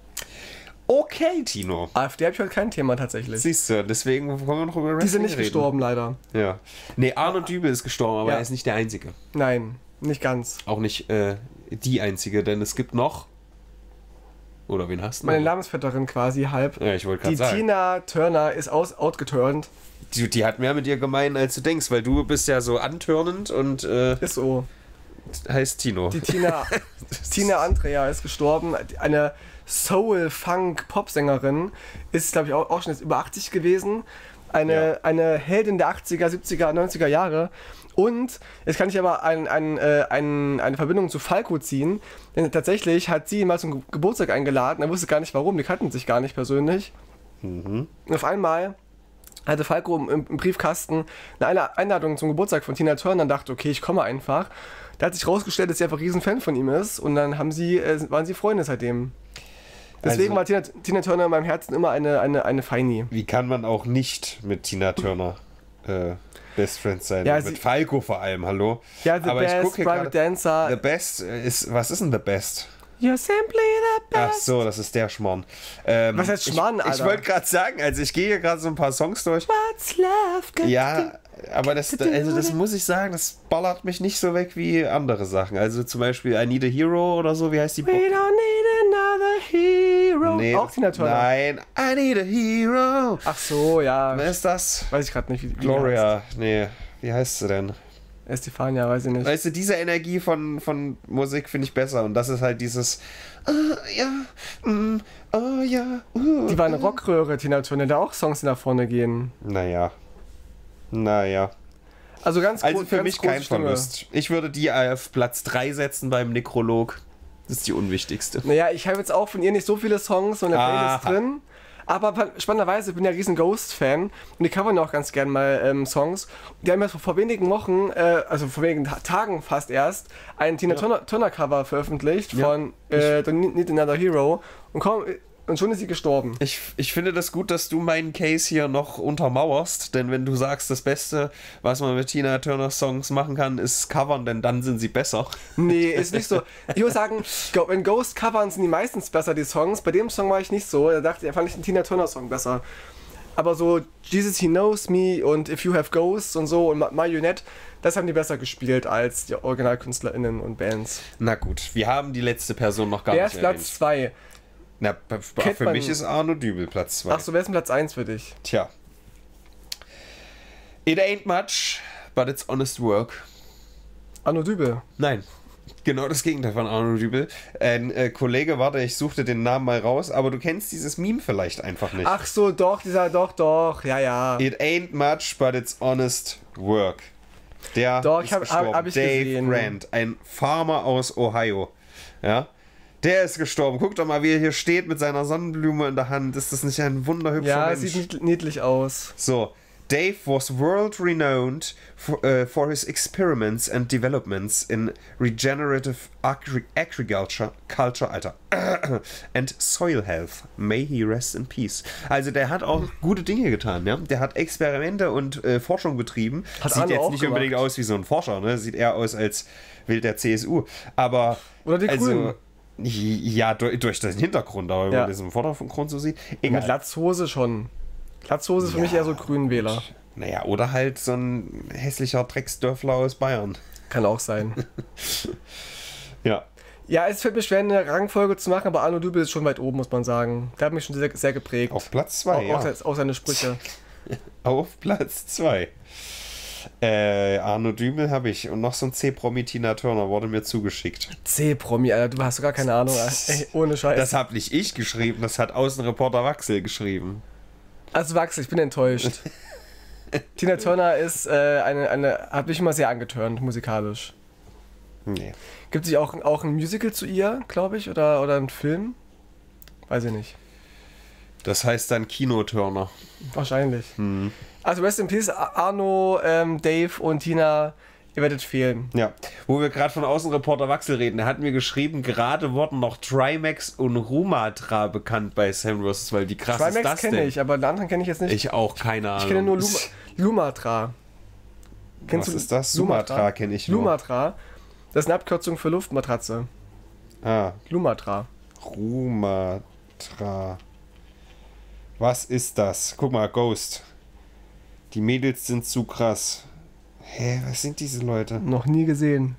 Okay, Tino. AfD habe ich heute kein Thema tatsächlich. Siehst du, deswegen wollen wir noch über Wrestling Die sind nicht reden. gestorben, leider. Ja. Nee, Arno Dübel ist gestorben, aber ja. er ist nicht der Einzige. Nein, nicht ganz. Auch nicht äh, die Einzige, denn es gibt noch... Oder wen hast du? Meine Namensvetterin quasi halb. Ja, ich wollte gerade sagen. Die Tina Turner ist aus, outgeturnt. Die, die hat mehr mit dir gemein, als du denkst, weil du bist ja so antörnend und... Äh, ist so. Heißt Tino. Die Tina, Tina Andrea ist gestorben. Eine Soul-Funk-Popsängerin. Ist, glaube ich, auch, auch schon jetzt über achtzig gewesen. Eine, ja. eine Heldin der achtziger, siebziger, neunziger Jahre. Und jetzt kann ich aber ein, ein, äh, ein, eine Verbindung zu Falco ziehen. Denn tatsächlich hat sie ihn mal zum Geburtstag eingeladen. Er wusste gar nicht warum, die kannten sich gar nicht persönlich. Mhm. Und auf einmal hatte Falco im, im Briefkasten eine Einladung zum Geburtstag von Tina Turner und dachte, okay, ich komme einfach. Da hat sich rausgestellt, dass sie einfach ein Riesenfan von ihm ist. Und dann haben sie, äh, waren sie Freunde seitdem. Deswegen also, war Tina, Tina Turner in meinem Herzen immer eine, eine, eine Feini. Wie kann man auch nicht mit Tina Turner äh, Best Friends sein? Ja, mit sie, Falco vor allem, hallo? Ja, The Aber Best, ich gucke Private Dancer. The Best ist, was ist denn The Best? You're simply the best. Ach so, das ist der Schmarrn. Ähm, was heißt Schmarrn, ich, Alter? Ich wollte gerade sagen, also ich gehe hier gerade so ein paar Songs durch. What's left? Ja, aber das, also das muss ich sagen, das ballert mich nicht so weg wie andere Sachen. Also zum Beispiel I Need a Hero oder so, wie heißt die? We don't need another hero. Nee, auch Tina Turner. Nein, I Need a Hero. Ach so, ja. Wer ist das? Weiß ich gerade nicht, wie, wie Gloria, nee, wie heißt sie denn? Estefania, weiß ich nicht. Weißt du, diese Energie von, von Musik finde ich besser und das ist halt dieses oh, ja, mm, oh ja, uh, die war eine Rockröhre, Tina Turner, da auch Songs, die nach vorne gehen. Naja, naja. Also ganz Also für ganz mich kein Stimme. Verlust. Ich würde die auf Platz drei setzen beim Nekrolog. Das ist die unwichtigste. Naja, ich habe jetzt auch von ihr nicht so viele Songs in der Playlist drin. Aber spannenderweise, ich bin ja riesen Ghost-Fan und die covern auch ganz gern mal ähm, Songs. Die haben jetzt vor, vor wenigen Wochen, äh, also vor wenigen Ta Tagen fast erst, ein Tina ja. Turner, Turner Cover veröffentlicht ja. von äh, Don't Need Another Hero. Und kaum, und schon ist sie gestorben. Ich, ich finde das gut, dass du meinen Case hier noch untermauerst, denn wenn du sagst, das Beste, was man mit Tina Turner Songs machen kann, ist covern, denn dann sind sie besser. Nee, ist nicht so. Ich muss sagen, wenn Ghost covern, sind die meistens besser, die Songs. Bei dem Song war ich nicht so. Da dachte ich, fand ich den Tina Turner Song besser. Aber so Jesus He Knows Me und If You Have Ghosts und so und Marionette, das haben die besser gespielt als die OriginalkünstlerInnen und Bands. Na gut, wir haben die letzte Person noch gar Wer nicht ist Platz zwei? Na, für mich ist Arno Dübel Platz zwei. Ach so, wer ist denn Platz eins für dich? Tja. It ain't much, but it's honest work. Arno Dübel. Nein. Genau das Gegenteil von Arno Dübel. Ein äh, Kollege, warte, ich suchte den Namen mal raus, aber du kennst dieses Meme vielleicht einfach nicht. Ach so, doch, dieser, doch, doch, ja, ja. It ain't much, but it's honest work. Der doch, ist ich hab, gestorben. hab, hab ich Dave gesehen. Grant, ein Farmer aus Ohio. Ja, der ist gestorben. Guck doch mal, wie er hier steht mit seiner Sonnenblume in der Hand. Ist das nicht ein wunderhübscher ja, Mensch? Ja, sieht niedlich aus. So, Dave was world renowned for, uh, for his experiments and developments in regenerative agri agriculture, culture, Alter, and soil health. May he rest in peace. Also der hat auch gute Dinge getan, ja. Der hat Experimente und äh, Forschung betrieben. Hat Sieht Arno jetzt auch nicht gemacht. unbedingt aus wie so ein Forscher, ne? Sieht eher aus als will der C S U. Aber oder die also, Grünen. Ja, durch, durch den Hintergrund, aber wenn ja. man das im Vordergrund so sieht. Egal. Mit Latzhose schon. Latzhose ist für ja, mich eher so Grünenwähler. Naja, oder halt so ein hässlicher Drecksdörfler aus Bayern. Kann auch sein. Ja. Ja, es fällt mir schwer, eine Rangfolge zu machen, aber Arno Dübel ist schon weit oben, muss man sagen. Der hat mich schon sehr, sehr geprägt. Auf Platz zwei, auch, ja. auch, auch seine Sprüche. Auf Platz zwei. Äh, Arno Dübel habe ich. Und noch so ein C-Promi Tina Turner wurde mir zugeschickt. C-Promi, Alter, du hast gar keine Ahnung. Ey, ohne Scheiß. Das habe nicht ich geschrieben, das hat Außenreporter Waxel geschrieben. Also Waxel, ich bin enttäuscht. Tina Turner ist äh, eine, eine, hat mich immer sehr angetörnt, musikalisch. Nee. Gibt es auch, auch ein Musical zu ihr, glaube ich, oder, oder einen Film? Weiß ich nicht. Das heißt dann Kino-Turner. Wahrscheinlich. Hm. Also Rest in Peace, Arno, ähm, Dave und Tina, ihr werdet fehlen. Ja, wo wir gerade von Außenreporter Waxel reden, der hat mir geschrieben, gerade wurden noch Trimax und Rumatra bekannt bei Sam versus. Weil wie krass Trimax ist das denn? kenne ich, aber den anderen kenne ich jetzt nicht. Ich auch, keine Ahnung. Ich kenne nur Luma Lumatra. Kennst Was du ist das? Sumatra kenne ich nur. Lumatra, das ist eine Abkürzung für Luftmatratze. Ah. Lumatra. Rumatra. Was ist das? Guck mal, Ghost. Die Mädels sind zu krass. Hä, was sind diese Leute? Noch nie gesehen.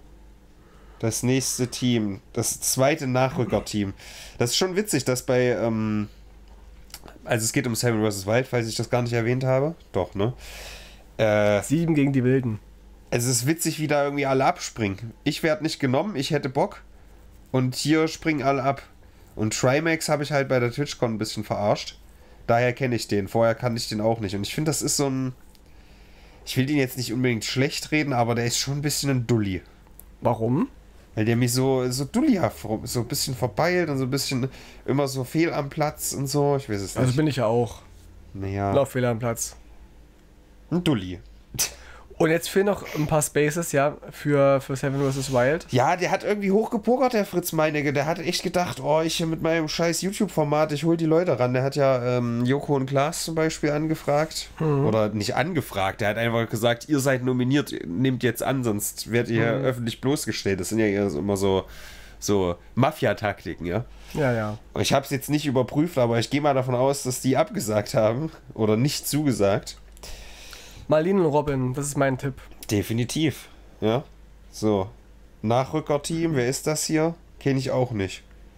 Das nächste Team. Das zweite Nachrückerteam. Das ist schon witzig, dass bei, ähm, also es geht um Seven versus. Wild, falls ich das gar nicht erwähnt habe. Doch, ne? Äh, Sieben gegen die Wilden. Es ist witzig, wie da irgendwie alle abspringen. Ich werde nicht genommen, ich hätte Bock. Und hier springen alle ab. Und Trimax habe ich halt bei der TwitchCon ein bisschen verarscht. Daher kenne ich den. Vorher kannte ich den auch nicht. Und ich finde, das ist so ein... Ich will den jetzt nicht unbedingt schlecht reden, aber der ist schon ein bisschen ein Dulli. Warum? Weil der mich so, so dullihaft rum, so ein bisschen verbeilt und so ein bisschen immer so fehl am Platz und so. Ich weiß es nicht. Also bin ich ja auch. Naja. Noch Fehler am Platz. Ein Dulli. Und jetzt fehlen noch ein paar Spaces, ja, für, für Seven versus. Wild. Ja, der hat irgendwie hochgepokert, der Fritz Meinecke. Der hat echt gedacht, oh, ich mit meinem scheiß YouTube-Format, ich hol die Leute ran. Der hat ja ähm, Joko und Klaas zum Beispiel angefragt. Mhm. Oder nicht angefragt, der hat einfach gesagt, ihr seid nominiert, nehmt jetzt an, sonst werdet ihr mhm. öffentlich bloßgestellt. Das sind ja immer so, so Mafia-Taktiken, ja. Ja, ja. Ich habe es jetzt nicht überprüft, aber ich gehe mal davon aus, dass die abgesagt haben. Oder nicht zugesagt. Marlene und Robin, das ist mein Tipp. Definitiv, ja. So, Nachrückerteam, wer ist das hier? Kenne ich auch nicht.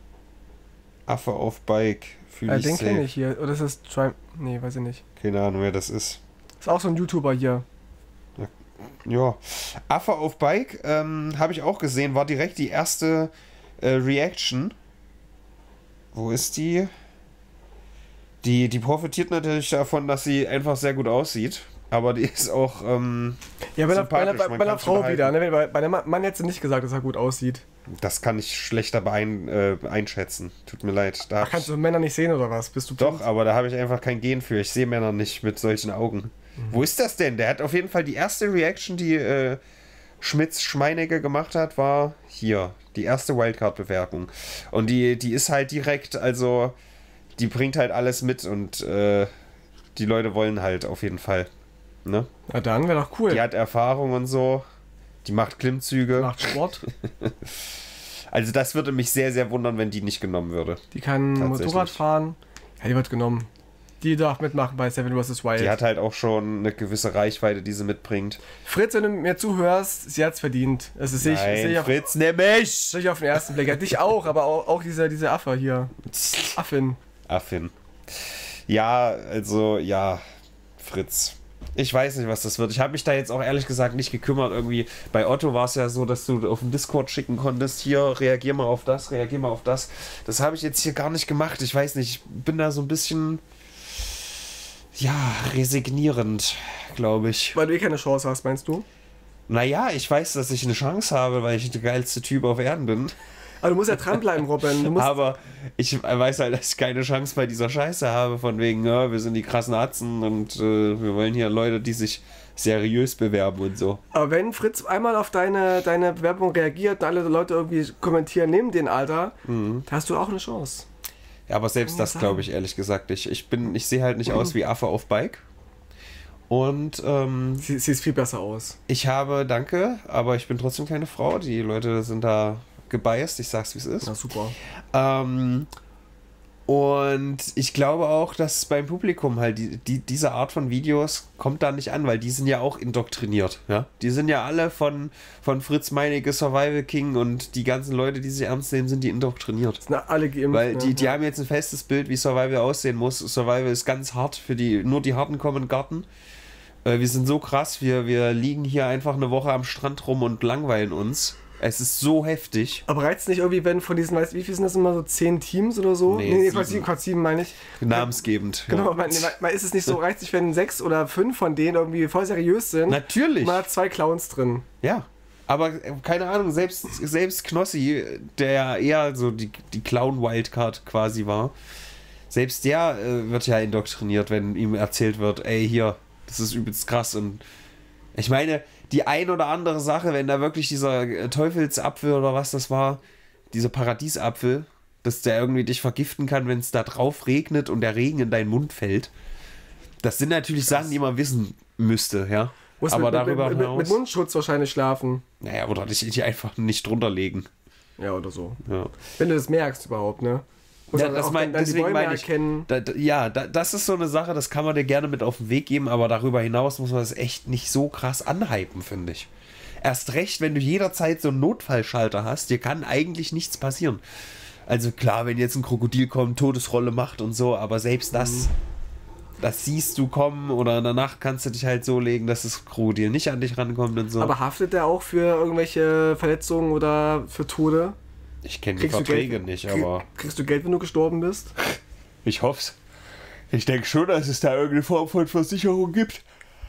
Affe auf Bike, fühle äh, ich Den safe. kenne ich hier. Oder ist das Tri... Nee, weiß ich nicht. Keine Ahnung, wer das ist. Ist auch so ein YouTuber hier. Ja, ja. Affe auf Bike, ähm, habe ich auch gesehen, war direkt die erste äh, Reaction. Wo ist die? Die, die profitiert natürlich davon, dass sie einfach sehr gut aussieht. Aber die ist auch ähm, ja, bei der, bei der, bei, bei der Frau wieder. Ne? Bei, bei dem Mann jetzt nicht gesagt, dass er gut aussieht. Das kann ich schlechter beein, äh, einschätzen. Tut mir leid. Da Ach, kannst du Männer nicht sehen oder was? Bist du Doch, aber da habe ich einfach kein Gen für. Ich sehe Männer nicht mit solchen Augen. Mhm. Wo ist das denn? Der hat auf jeden Fall die erste Reaction, die äh, Schmitz Schmeinecke gemacht hat, war hier. Die erste Wildcard-Bewerbung. Und die, die ist halt direkt, also die bringt halt alles mit und äh, die Leute wollen halt auf jeden Fall. Ne? Na dann, wäre doch cool. Die hat Erfahrung und so. Die macht Klimmzüge. Macht Sport. Also das würde mich sehr, sehr wundern, wenn die nicht genommen würde. Die kann Tatsächlich. Motorrad fahren. Ja, die wird genommen. Die darf mitmachen bei Seven versus. Wild. Die hat halt auch schon eine gewisse Reichweite, die sie mitbringt. Fritz, wenn du mir zuhörst, sie hat's verdient. Das ist ich, Nein, ich auf, Fritz, nämlich! sehe ich auf den ersten Blick. Ja, dich auch, aber auch, auch dieser, dieser Affe hier. Affin. Affin. Ja, also, ja, Fritz. Ich weiß nicht, was das wird. Ich habe mich da jetzt auch ehrlich gesagt nicht gekümmert. Irgendwie bei Otto war es ja so, dass du auf dem Discord schicken konntest, hier, reagier mal auf das, reagier mal auf das. Das habe ich jetzt hier gar nicht gemacht. Ich weiß nicht, ich bin da so ein bisschen, ja, resignierend, glaube ich. Weil du eh keine Chance hast, meinst du? Naja, ich weiß, dass ich eine Chance habe, weil ich der geilste Typ auf Erden bin. Aber du musst ja dranbleiben, Robin. Du musst Aber ich weiß halt, dass ich keine Chance bei dieser Scheiße habe, von wegen, ja, wir sind die krassen Atzen und äh, wir wollen hier Leute, die sich seriös bewerben und so. Aber wenn Fritz einmal auf deine, deine Bewerbung reagiert und alle Leute irgendwie kommentieren, neben den Alter, Mhm. da hast du auch eine Chance. Ja, aber selbst Kann man das sagen. glaube ich ehrlich gesagt nicht. Ich bin, ich sehe halt nicht aus wie Affe auf Bike. Und ähm, Sie, sie sieht viel besser aus. ich habe, danke, aber ich bin trotzdem keine Frau. Die Leute sind da gebiased, ich sag's wie es ist. Na super. Ähm, und ich glaube auch, dass beim Publikum halt die, die, diese Art von Videos kommt da nicht an, weil die sind ja auch indoktriniert. Ja? Die sind ja alle von, von Fritz Meinecke, Survival King und die ganzen Leute, die sich ernst nehmen, sind die indoktriniert. Sind alle geimpft. Weil ne? die, die Ja. haben jetzt ein festes Bild, wie Survival aussehen muss. Survival ist ganz hart, für die nur die Harten kommen in den Garten. Äh, wir sind so krass, wir, wir liegen hier einfach eine Woche am Strand rum und langweilen uns. Es ist so heftig. Aber reizt nicht irgendwie, wenn von diesen, weißt du, wie viel sind das immer, so zehn Teams oder so? Nee, nee, nee sieben. Quatsch, sieben, Quatsch, sieben meine ich. Namensgebend. Genau, Ja. man, man, man ist es nicht so, reizt sich, wenn sechs oder fünf von denen irgendwie voll seriös sind. Natürlich. Man hat zwei Clowns drin. Ja. Aber äh, keine Ahnung, selbst, selbst Knossi, der ja eher so die, die Clown-Wildcard quasi war, selbst der äh, wird ja indoktriniert, wenn ihm erzählt wird, ey, hier, das ist übelst krass. Und ich meine, die ein oder andere Sache, wenn da wirklich dieser äh, Teufelsapfel oder was das war, dieser Paradiesapfel, dass der irgendwie dich vergiften kann, wenn es da drauf regnet und der Regen in deinen Mund fällt. Das sind natürlich Sachen, die man wissen müsste, ja. Muss Aber mit, darüber mit, mit, hinaus, mit Mundschutz wahrscheinlich schlafen. naja, oder dich die einfach nicht drunter legen. Ja, oder so. Ja. Wenn du das merkst überhaupt, ne? Muss Ja, man das auch mein, dann die deswegen Bäume meine ich, erkennen. da, da, ja, da, das ist so eine Sache, das kann man dir gerne mit auf den Weg geben, aber darüber hinaus muss man das echt nicht so krass anhypen, finde ich. Erst recht, wenn du jederzeit so einen Notfallschalter hast, dir kann eigentlich nichts passieren. Also klar, wenn jetzt ein Krokodil kommt, Todesrolle macht und so, aber selbst das, das siehst du kommen oder in der Nacht kannst du dich halt so legen, dass das Krokodil nicht an dich rankommt und so. Aber haftet der auch für irgendwelche Verletzungen oder für Tode? ich kenne die Kriegst du Verträge Geld? nicht, Krieg- aber Kriegst du Geld, wenn du gestorben bist? ich hoff's. Ich denke schon, dass es da irgendeine Form von Versicherung gibt.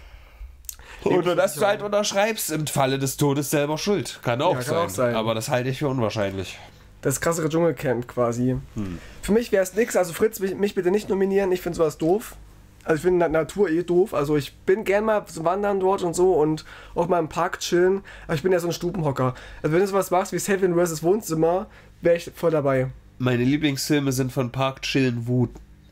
Oder dass du halt unterschreibst, im Falle des Todes selber schuld. Kann auch, Ja, kann sein. auch sein. Aber das halte ich für unwahrscheinlich. Das krassere Dschungelcamp quasi. Hm. Für mich wäre es nix. Also Fritz, mich, mich bitte nicht nominieren. Ich finde sowas doof. Also ich finde Na- Natur eh doof. Also ich bin gern mal zum Wandern dort und so und auch mal im Park chillen. Aber ich bin ja so ein Stubenhocker. Also wenn du sowas machst wie Seven versus. Wohnzimmer, wäre ich voll dabei. Meine Lieblingsfilme sind von Park Chan-wook.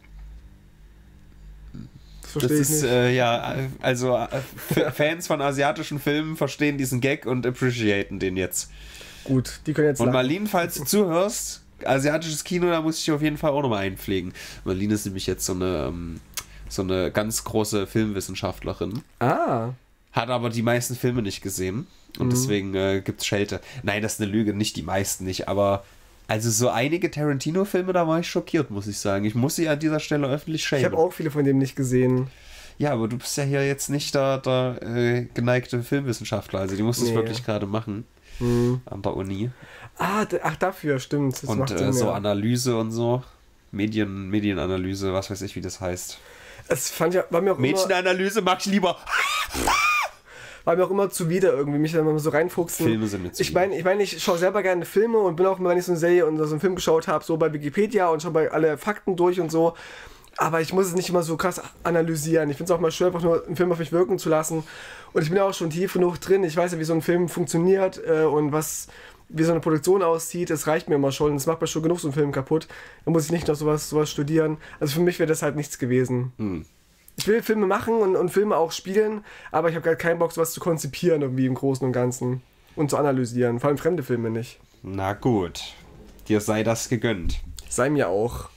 Das Das verstehe ich ist, nicht. äh, ja, äh, also äh, F- Fans von asiatischen Filmen verstehen diesen Gag und appreciaten den jetzt. Gut, die können jetzt Und lachen. Marlene, falls du zuhörst, asiatisches Kino, da muss ich auf jeden Fall auch nochmal einpflegen. Marlene ist nämlich jetzt so eine, ähm, so eine ganz große Filmwissenschaftlerin. Ah, Hat aber die meisten Filme nicht gesehen. Und deswegen äh, gibt's Schelte. Nein, das ist eine Lüge, nicht die meisten nicht. Aber also so einige Tarantino-Filme, da war ich schockiert, muss ich sagen. Ich muss sie an dieser Stelle öffentlich ich schämen. habe auch viele von dem nicht gesehen. Ja, aber du bist ja hier jetzt nicht der, der äh, geneigte Filmwissenschaftler. Also die musst du es Nee. wirklich gerade machen. Hm. An der Uni. Ah, d- ach dafür, stimmt. Das Und macht äh, Sinn, so ja. Analyse und so. Medien, Medienanalyse, was weiß ich, wie das heißt. Es fand ja, war mir auch immer, Mädchenanalyse mag ich lieber. war mir auch immer zuwider irgendwie, mich da mal so reinfuchsen. Filme sind mir zu Ich meine, ich, mein, ich schaue selber gerne Filme und bin auch immer, wenn ich so eine Serie oder so einen Film geschaut habe, so bei Wikipedia und schaue bei alle Fakten durch und so. Aber ich muss es nicht immer so krass analysieren. Ich finde es auch mal schön, einfach nur einen Film auf mich wirken zu lassen. Und ich bin ja auch schon tief genug drin. Ich weiß ja, wie so ein Film funktioniert äh, und was wie so eine Produktion aussieht, das reicht mir immer schon. Das macht mir schon genug so einen Film kaputt. Da muss ich nicht noch sowas, sowas studieren. Also für mich wäre das halt nichts gewesen. Hm. Ich will Filme machen und, und Filme auch spielen, aber ich habe halt keinen Bock, sowas zu konzipieren irgendwie im Großen und Ganzen und zu analysieren. Vor allem fremde Filme nicht. Na gut, dir sei das gegönnt. Sei mir auch.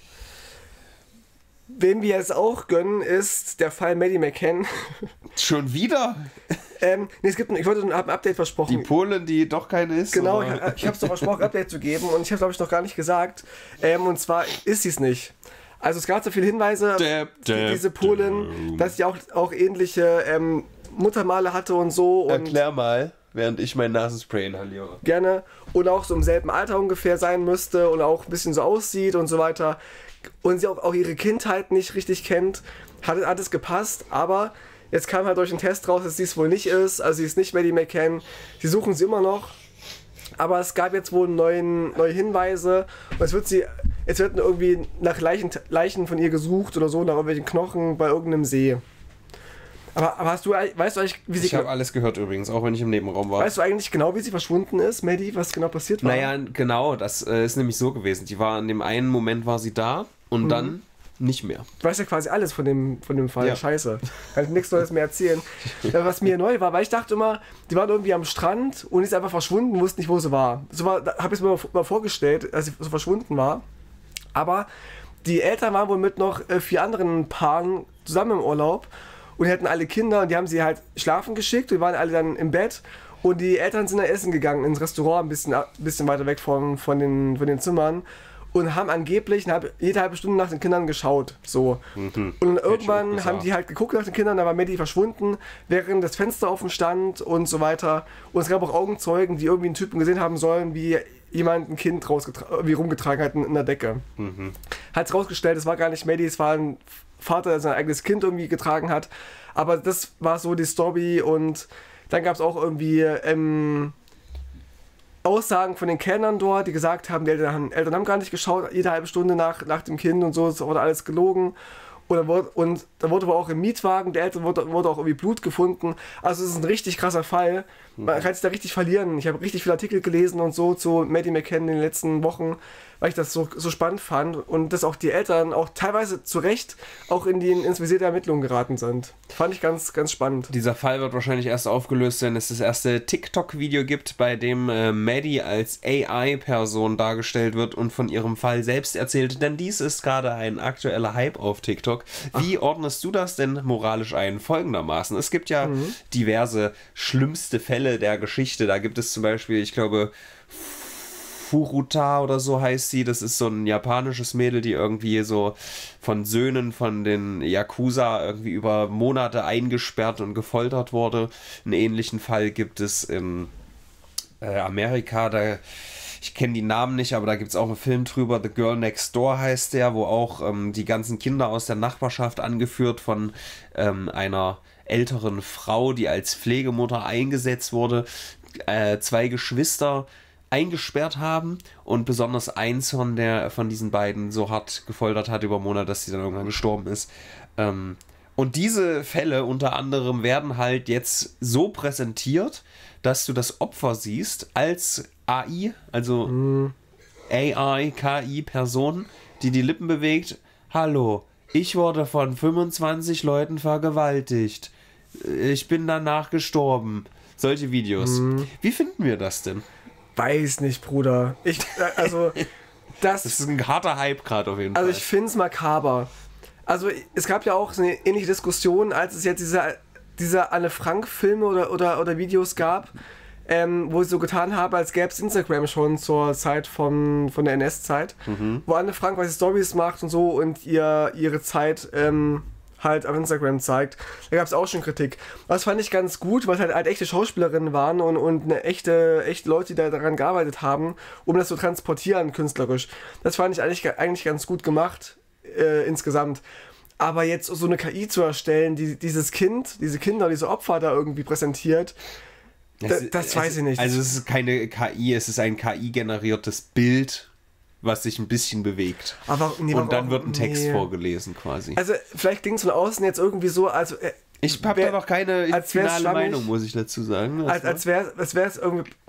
Wem wir es auch gönnen, ist der Fall Maddie McCann. Schon wieder? ähm, nee, es gibt, ich wollte ein Update versprochen. Die Polin, die doch keine ist? Genau, oder? ich, ich habe es doch versprochen, ein Update zu geben und ich habe glaube ich noch gar nicht gesagt. Ähm, und zwar ist sie es nicht. Also es gab so viele Hinweise, dab, dab, diese Polin, dass sie auch, auch ähnliche ähm, Muttermale hatte und so. Und erklär mal, während ich mein Nasenspray inhaliere. Gerne. Und auch so im selben Alter ungefähr sein müsste und auch ein bisschen so aussieht und so weiter. Und sie auch, auch ihre Kindheit nicht richtig kennt, hat, hat es gepasst, aber jetzt kam halt durch den Test raus, dass sie es wohl nicht ist, also sie ist nicht Maddie McCann, sie suchen sie immer noch, aber es gab jetzt wohl neuen, neue Hinweise und es wird sie, jetzt wird irgendwie nach Leichen, Leichen von ihr gesucht oder so, nach irgendwelchen Knochen bei irgendeinem See. Aber, aber hast du, weißt du eigentlich, wie sie... Ich habe alles gehört übrigens, auch wenn ich im Nebenraum war. Weißt du eigentlich genau, wie sie verschwunden ist, Maddie, was genau passiert war? Naja, genau, das äh, ist nämlich so gewesen. Die war in dem einen Moment war sie da und mhm. dann nicht mehr. Du weißt ja quasi alles von dem, von dem Fall. Ja. Scheiße. Kann ich nichts Neues mehr erzählen. Was mir neu war, weil ich dachte immer, die waren irgendwie am Strand und ist einfach verschwunden, wussten nicht, wo sie war. So war, habe ich es mir mal vorgestellt, als sie so verschwunden war. Aber die Eltern waren wohl mit noch äh, vier anderen Paaren zusammen im Urlaub. Und die hatten alle Kinder und die haben sie halt schlafen geschickt. Die waren alle dann im Bett. Und die Eltern sind dann essen gegangen ins Restaurant, ein bisschen, ein bisschen weiter weg von, von, den, von den Zimmern. Und haben angeblich eine halbe, jede halbe Stunde nach den Kindern geschaut. So. Mhm. Und irgendwann haben die halt geguckt nach den Kindern, da war Maddie verschwunden, während das Fenster offen stand und so weiter. Und es gab auch Augenzeugen, die irgendwie einen Typen gesehen haben sollen, wie jemand ein Kind wie rumgetragen hat in der Decke. Mhm. Hat es rausgestellt, es war gar nicht Maddie, es war ein Vater, der sein eigenes Kind irgendwie getragen hat. Aber das war so die Story und dann gab es auch irgendwie ähm, Aussagen von den Kellnern dort, die gesagt haben, die Eltern, Eltern haben gar nicht geschaut, jede halbe Stunde nach, nach dem Kind und so, es wurde alles gelogen. Und da wurde, und da wurde aber auch im Mietwagen der Eltern wurde, wurde auch irgendwie Blut gefunden. Also es ist ein richtig krasser Fall. Man kann sich da richtig verlieren. Ich habe richtig viele Artikel gelesen und so zu Maddie McCann in den letzten Wochen, weil ich das so, so spannend fand. Und dass auch die Eltern auch teilweise zu Recht auch in die, ins Visier der Ermittlungen geraten sind. Fand ich ganz, ganz spannend. Dieser Fall wird wahrscheinlich erst aufgelöst, wenn es das erste TikTok-Video gibt, bei dem äh, Maddie als A I-Person dargestellt wird und von ihrem Fall selbst erzählt. Denn dies ist gerade ein aktueller Hype auf TikTok. Wie Ach. ordnest du das denn moralisch ein? Folgendermaßen. Es gibt ja mhm. diverse schlimmste Fälle der Geschichte. Da gibt es zum Beispiel, ich glaube, Furuta oder so heißt sie. Das ist so ein japanisches Mädel, die irgendwie so von Söhnen von den Yakuza irgendwie über Monate eingesperrt und gefoltert wurde. Einen ähnlichen Fall gibt es in äh, Amerika. Da, ich kenne die Namen nicht, aber da gibt es auch einen Film drüber. The Girl Next Door heißt der, wo auch ähm, die ganzen Kinder aus der Nachbarschaft, angeführt von ähm, einer älteren Frau, die als Pflegemutter eingesetzt wurde, äh, zwei Geschwister eingesperrt haben und besonders eins von, der, von diesen beiden so hart gefoltert hat über Monate, dass sie dann irgendwann gestorben ist. Ähm, und diese Fälle unter anderem werden halt jetzt so präsentiert, dass du das Opfer siehst als A I, also mhm. A I, K I-Person, die die Lippen bewegt. Hallo, ich wurde von fünfundzwanzig Leuten vergewaltigt. Ich bin danach gestorben. Solche Videos. Mhm. Wie finden wir das denn? Weiß nicht, Bruder. Ich, also, das, das ist ein harter Hype gerade auf jeden also Fall. Also ich finde es makaber. Also es gab ja auch so eine ähnliche Diskussion, als es jetzt diese, diese Anne Frank-Filme oder, oder, oder Videos gab, ähm, wo sie so getan haben, als gäbe es Instagram schon zur Zeit von, von der N S-Zeit, mhm. wo Anne Frank was Stories macht und so und ihr ihre Zeit ähm, halt auf Instagram zeigt. Da gab es auch schon Kritik. Das fand ich ganz gut, weil es halt, halt echte Schauspielerinnen waren und, und eine echte, echte Leute, die da daran gearbeitet haben, um das zu transportieren künstlerisch. Das fand ich eigentlich, eigentlich ganz gut gemacht äh, insgesamt. Aber jetzt so eine K I zu erstellen, die dieses Kind, diese Kinder, diese Opfer da irgendwie präsentiert, das, das, das weiß es, ich nicht. Also es ist keine K I, es ist ein K I-generiertes Bild, was sich ein bisschen bewegt. Aber, nee, und dann auch, wird ein Text nee. vorgelesen quasi. Also vielleicht klingt es von außen jetzt irgendwie so, als... Äh, ich habe da noch keine finale Meinung, muss ich dazu sagen. Als, als wäre es irgendwie...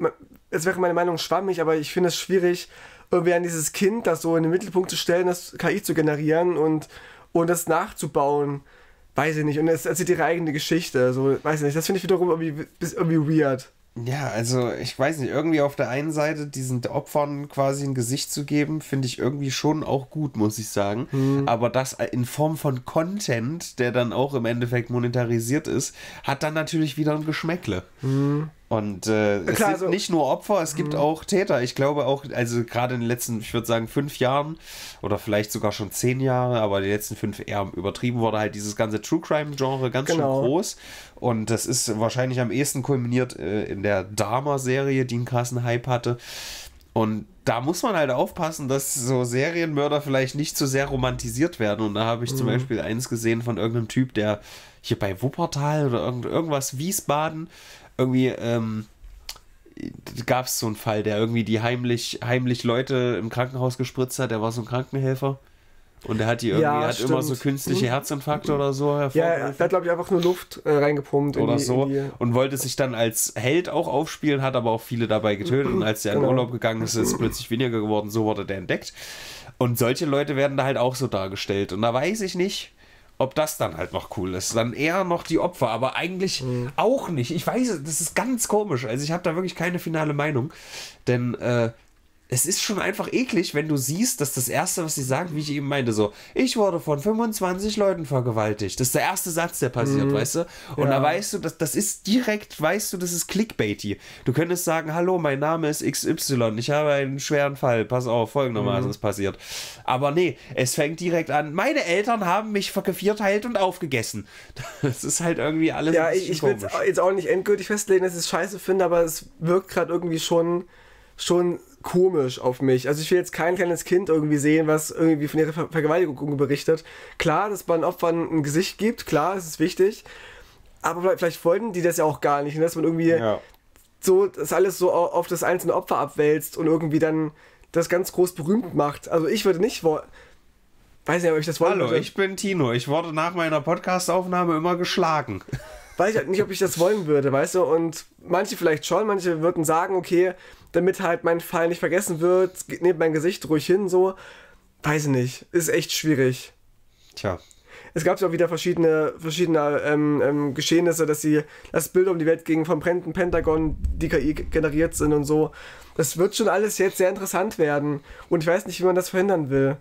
es wäre meine Meinung schwammig, aber ich finde es schwierig, irgendwie an dieses Kind das so in den Mittelpunkt zu stellen, das K I zu generieren und, und das nachzubauen. Weiß ich nicht. Und es erzählt ihre eigene Geschichte. So, weiß ich nicht. Das finde ich wiederum irgendwie, irgendwie weird. Ja, also ich weiß nicht, irgendwie auf der einen Seite diesen Opfern quasi ein Gesicht zu geben, finde ich irgendwie schon auch gut, muss ich sagen. Hm. Aber das in Form von Content, der dann auch im Endeffekt monetarisiert ist, hat dann natürlich wieder ein Geschmäckle. Hm. Und äh, es Klar, sind also, nicht nur Opfer, es gibt hm. auch Täter. Ich glaube auch, also gerade in den letzten, ich würde sagen, fünf Jahren oder vielleicht sogar schon zehn Jahre, aber die letzten fünf eher übertrieben wurde halt dieses ganze True Crime-Genre ganz genau. schön groß. Und das ist wahrscheinlich am ehesten kulminiert äh, in der Dahmer-Serie, die einen krassen Hype hatte. Und da muss man halt aufpassen, dass so Serienmörder vielleicht nicht zu sehr romantisiert werden. Und da habe ich mhm. zum Beispiel eins gesehen von irgendeinem Typ, der hier bei Wuppertal oder irgend, irgendwas Wiesbaden irgendwie ähm, gab es so einen Fall, der irgendwie die heimlich, heimlich Leute im Krankenhaus gespritzt hat. Der war so ein Krankenhelfer. Und der hat die irgendwie, ja, hat stimmt. immer so künstliche Herzinfarkte oder so hervorgerufen. Ja, der hat, glaube ich, einfach nur Luft äh, reingepumpt. Oder die, so. Die... Und wollte sich dann als Held auch aufspielen, hat aber auch viele dabei getötet. Und als der genau. in Urlaub gegangen ist, ist es plötzlich weniger geworden. So wurde der entdeckt. Und solche Leute werden da halt auch so dargestellt. Und da weiß ich nicht, ob das dann halt noch cool ist. Dann eher noch die Opfer, aber eigentlich mhm. auch nicht. Ich weiß, das ist ganz komisch. Also ich habe da wirklich keine finale Meinung. Denn äh, es ist schon einfach eklig, wenn du siehst, dass das Erste, was sie sagen, wie ich eben meinte, so, ich wurde von fünfundzwanzig Leuten vergewaltigt. Das ist der erste Satz, der passiert, mhm. weißt du? Und ja. da weißt du, dass das ist direkt, weißt du, das ist Clickbaity. Du könntest sagen, hallo, mein Name ist X Y, ich habe einen schweren Fall, pass auf, folgendermaßen mhm. ist passiert. Aber nee, es fängt direkt an, meine Eltern haben mich gevierteilt und aufgegessen. Das ist halt irgendwie alles ja, ein bisschen ich will jetzt auch nicht endgültig festlegen, dass ich es scheiße finde, aber es wirkt gerade irgendwie schon, schon komisch auf mich. Also ich will jetzt kein kleines Kind irgendwie sehen, was irgendwie von ihrer Ver- Vergewaltigung berichtet. Klar, dass man Opfern ein Gesicht gibt, klar, das ist wichtig, aber vielleicht wollten die das ja auch gar nicht, und dass man irgendwie ja. so das alles so auf das einzelne Opfer abwälzt und irgendwie dann das ganz groß berühmt macht. Also ich würde nicht wollen, weiß nicht, ob ich das wollen Hallo, würde. Ich bin Tino, ich wurde nach meiner Podcast-Aufnahme immer geschlagen. Weiß ich halt nicht, ob ich das wollen würde, weißt du, und manche vielleicht schon, manche würden sagen, okay, damit halt mein Fall nicht vergessen wird, nehmt mein Gesicht ruhig hin, so. Weiß ich nicht. Ist echt schwierig. Tja. Es gab ja auch wieder verschiedene, verschiedene ähm, ähm, Geschehnisse, dass sie, dass Bilder um die Welt gingen vom brennenden Pentagon, die K I generiert sind und so. Das wird schon alles jetzt sehr interessant werden. Und ich weiß nicht, wie man das verhindern will.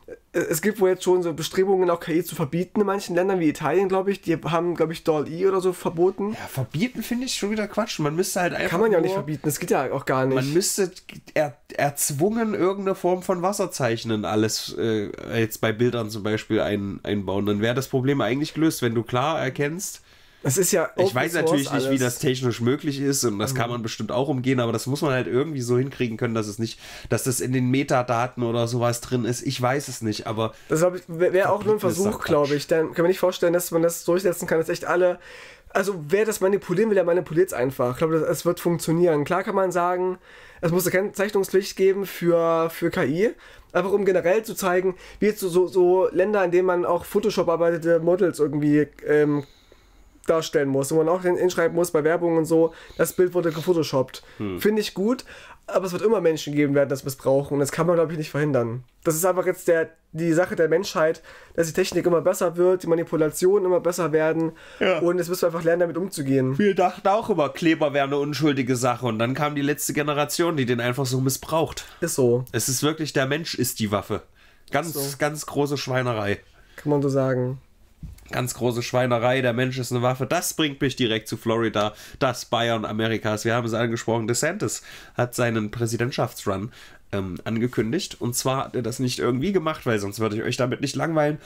Es gibt wohl jetzt schon so Bestrebungen, auch K I zu verbieten in manchen Ländern, wie Italien, glaube ich. Die haben, glaube ich, D A L L-E oder so verboten. Ja, verbieten finde ich schon wieder Quatsch. Man müsste halt einfach. Kann man ja auch nicht verbieten, das geht ja auch gar nicht. Man müsste er, erzwungen irgendeine Form von Wasserzeichen alles äh, jetzt bei Bildern zum Beispiel ein, einbauen. Dann wäre das Problem eigentlich gelöst, wenn du klar erkennst. Das ist ja ich weiß natürlich nicht, alles. Wie das technisch möglich ist, und das mhm. kann man bestimmt auch umgehen, aber das muss man halt irgendwie so hinkriegen können, dass es nicht, dass das in den Metadaten oder sowas drin ist. Ich weiß es nicht, aber das wäre auch nur ein Versuch, glaube ich. Dann kann man nicht vorstellen, dass man das durchsetzen kann, dass echt alle, also wer das manipulieren will, der manipuliert es einfach. Ich glaube, es wird funktionieren. Klar kann man sagen, es muss eine Kennzeichnungspflicht geben für, für K I, einfach um generell zu zeigen, wie jetzt so, so, so Länder, in denen man auch Photoshop-arbeitete Models irgendwie ähm, darstellen muss, wo man auch hinschreiben muss bei Werbung und so, das Bild wurde gefotoshoppt. Hm. Finde ich gut, aber es wird immer Menschen geben werden, die das missbrauchen, und das kann man, glaube ich, nicht verhindern. Das ist einfach jetzt der, die Sache der Menschheit, dass die Technik immer besser wird, die Manipulationen immer besser werden, ja. Und jetzt müssen wir einfach lernen, damit umzugehen. Wir dachten auch immer, Kleber wäre eine unschuldige Sache, und dann kam die letzte Generation, die den einfach so missbraucht. Ist so. Es ist wirklich, der Mensch ist die Waffe. Ganz, so. ganz große Schweinerei. Kann man so sagen. Ganz große Schweinerei, der Mensch ist eine Waffe. Das bringt mich direkt zu Florida, das Bayern Amerikas. Wir haben es angesprochen, DeSantis hat seinen Präsidentschaftsrun ähm, angekündigt. Und zwar hat er das nicht irgendwie gemacht, weil sonst würde ich euch damit nicht langweilen.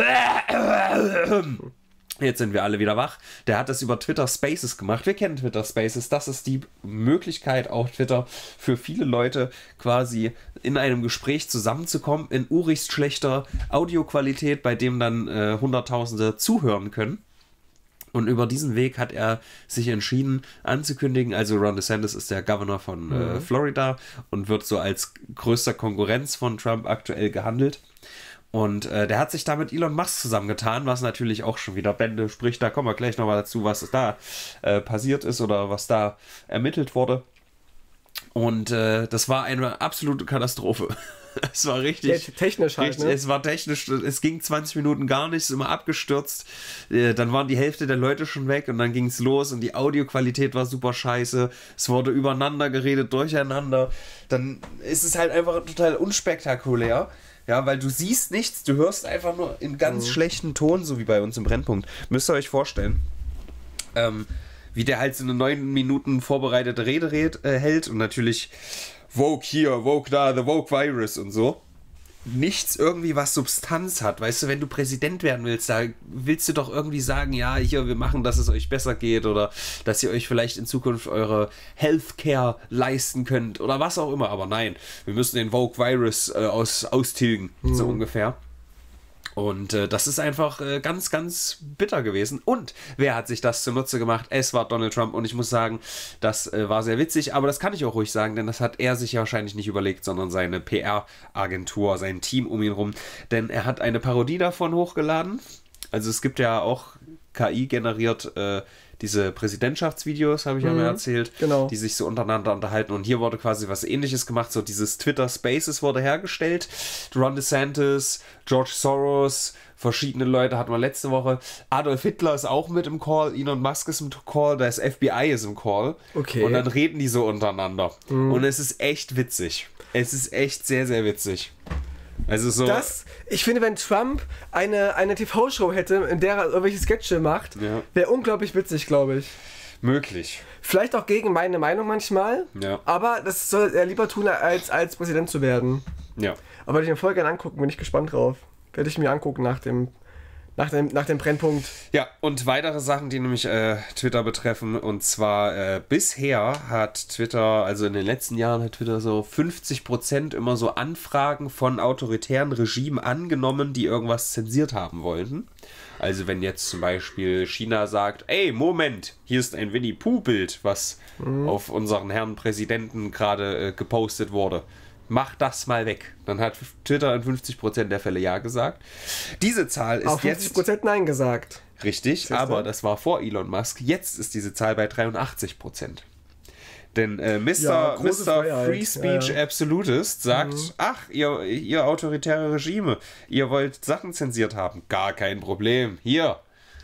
Jetzt sind wir alle wieder wach. Der hat das über Twitter Spaces gemacht. Wir kennen Twitter Spaces. Das ist die Möglichkeit auf Twitter für viele Leute quasi in einem Gespräch zusammenzukommen in urigst schlechter Audioqualität, bei dem dann äh, Hunderttausende zuhören können. Und über diesen Weg hat er sich entschieden anzukündigen, also Ron DeSantis ist der Governor von äh, mhm. Florida und wird so als größter Konkurrenz von Trump aktuell gehandelt. Und äh, der hat sich da mit Elon Musk zusammengetan, was natürlich auch schon wieder Bände spricht. Da kommen wir gleich nochmal dazu, was da äh, passiert ist oder was da ermittelt wurde. Und äh, das war eine absolute Katastrophe. Es war richtig, ja, technisch halt, richtig ne? Es war technisch, es ging zwanzig Minuten gar nicht, ist immer abgestürzt. Äh, dann waren die Hälfte der Leute schon weg und dann ging es los und die Audioqualität war super scheiße. Es wurde übereinander geredet, durcheinander. Dann ist es halt einfach total unspektakulär. Ja, weil du siehst nichts, du hörst einfach nur in ganz mhm. schlechten Ton, so wie bei uns im Brennpunkt. Müsst ihr euch vorstellen. Ähm, wie der halt so eine neun Minuten vorbereitete Rede red, äh, hält und natürlich Woke hier, Woke da, the Woke Virus und so. Nichts irgendwie, was Substanz hat. Weißt du, wenn du Präsident werden willst, da willst du doch irgendwie sagen, ja, hier, wir machen, dass es euch besser geht oder dass ihr euch vielleicht in Zukunft eure Healthcare leisten könnt oder was auch immer. Aber nein, wir müssen den Woke Virus äh, aus, austilgen, mhm. so ungefähr. Und äh, das ist einfach äh, ganz, ganz bitter gewesen. Und wer hat sich das zunutze gemacht? Es war Donald Trump. Und ich muss sagen, das äh, war sehr witzig. Aber das kann ich auch ruhig sagen, denn das hat er sich ja wahrscheinlich nicht überlegt, sondern seine P R-Agentur, sein Team um ihn rum. Denn er hat eine Parodie davon hochgeladen. Also es gibt ja auch K I generiert äh, diese Präsidentschaftsvideos, habe ich mhm, ja mal erzählt, genau. die sich so untereinander unterhalten. Und hier wurde quasi was Ähnliches gemacht. So dieses Twitter Spaces wurde hergestellt. Ron DeSantis, George Soros, verschiedene Leute hatten wir letzte Woche. Adolf Hitler ist auch mit im Call. Elon Musk ist im Call. Das F B I ist im Call. Okay. Und dann reden die so untereinander. Mhm. Und es ist echt witzig. Es ist echt sehr, sehr witzig. Also so. Das, ich finde, wenn Trump eine, eine T V-Show hätte, in der er irgendwelche Sketche macht, ja. wäre unglaublich witzig, glaube ich. Möglich. Vielleicht auch gegen meine Meinung manchmal, ja. aber das soll er lieber tun, als, als Präsident zu werden. Ja. Aber werde ich mir voll gerne angucken, bin ich gespannt drauf. Werde ich mir angucken nach dem, nach dem, nach dem Brennpunkt. Ja, und weitere Sachen, die nämlich äh, Twitter betreffen, und zwar äh, bisher hat Twitter, also in den letzten Jahren hat Twitter so fünfzig Prozent immer so Anfragen von autoritären Regimen angenommen, die irgendwas zensiert haben wollten. Also wenn jetzt zum Beispiel China sagt, ey, Moment, hier ist ein Winnie-Pooh-Bild, was mhm. auf unseren Herrn Präsidenten gerade äh, gepostet wurde. Mach das mal weg. Dann hat Twitter in fünfzig Prozent der Fälle Ja gesagt. Diese Zahl ist auf fünfzig Prozent jetzt... Nein gesagt. Richtig, aber das war vor Elon Musk. Jetzt ist diese Zahl bei dreiundachtzig Prozent. Denn äh, Mister Ja, Mister Free Speech ja, ja. Absolutist sagt, mhm. ach, ihr, ihr autoritäre Regime, ihr wollt Sachen zensiert haben. Gar kein Problem. Hier.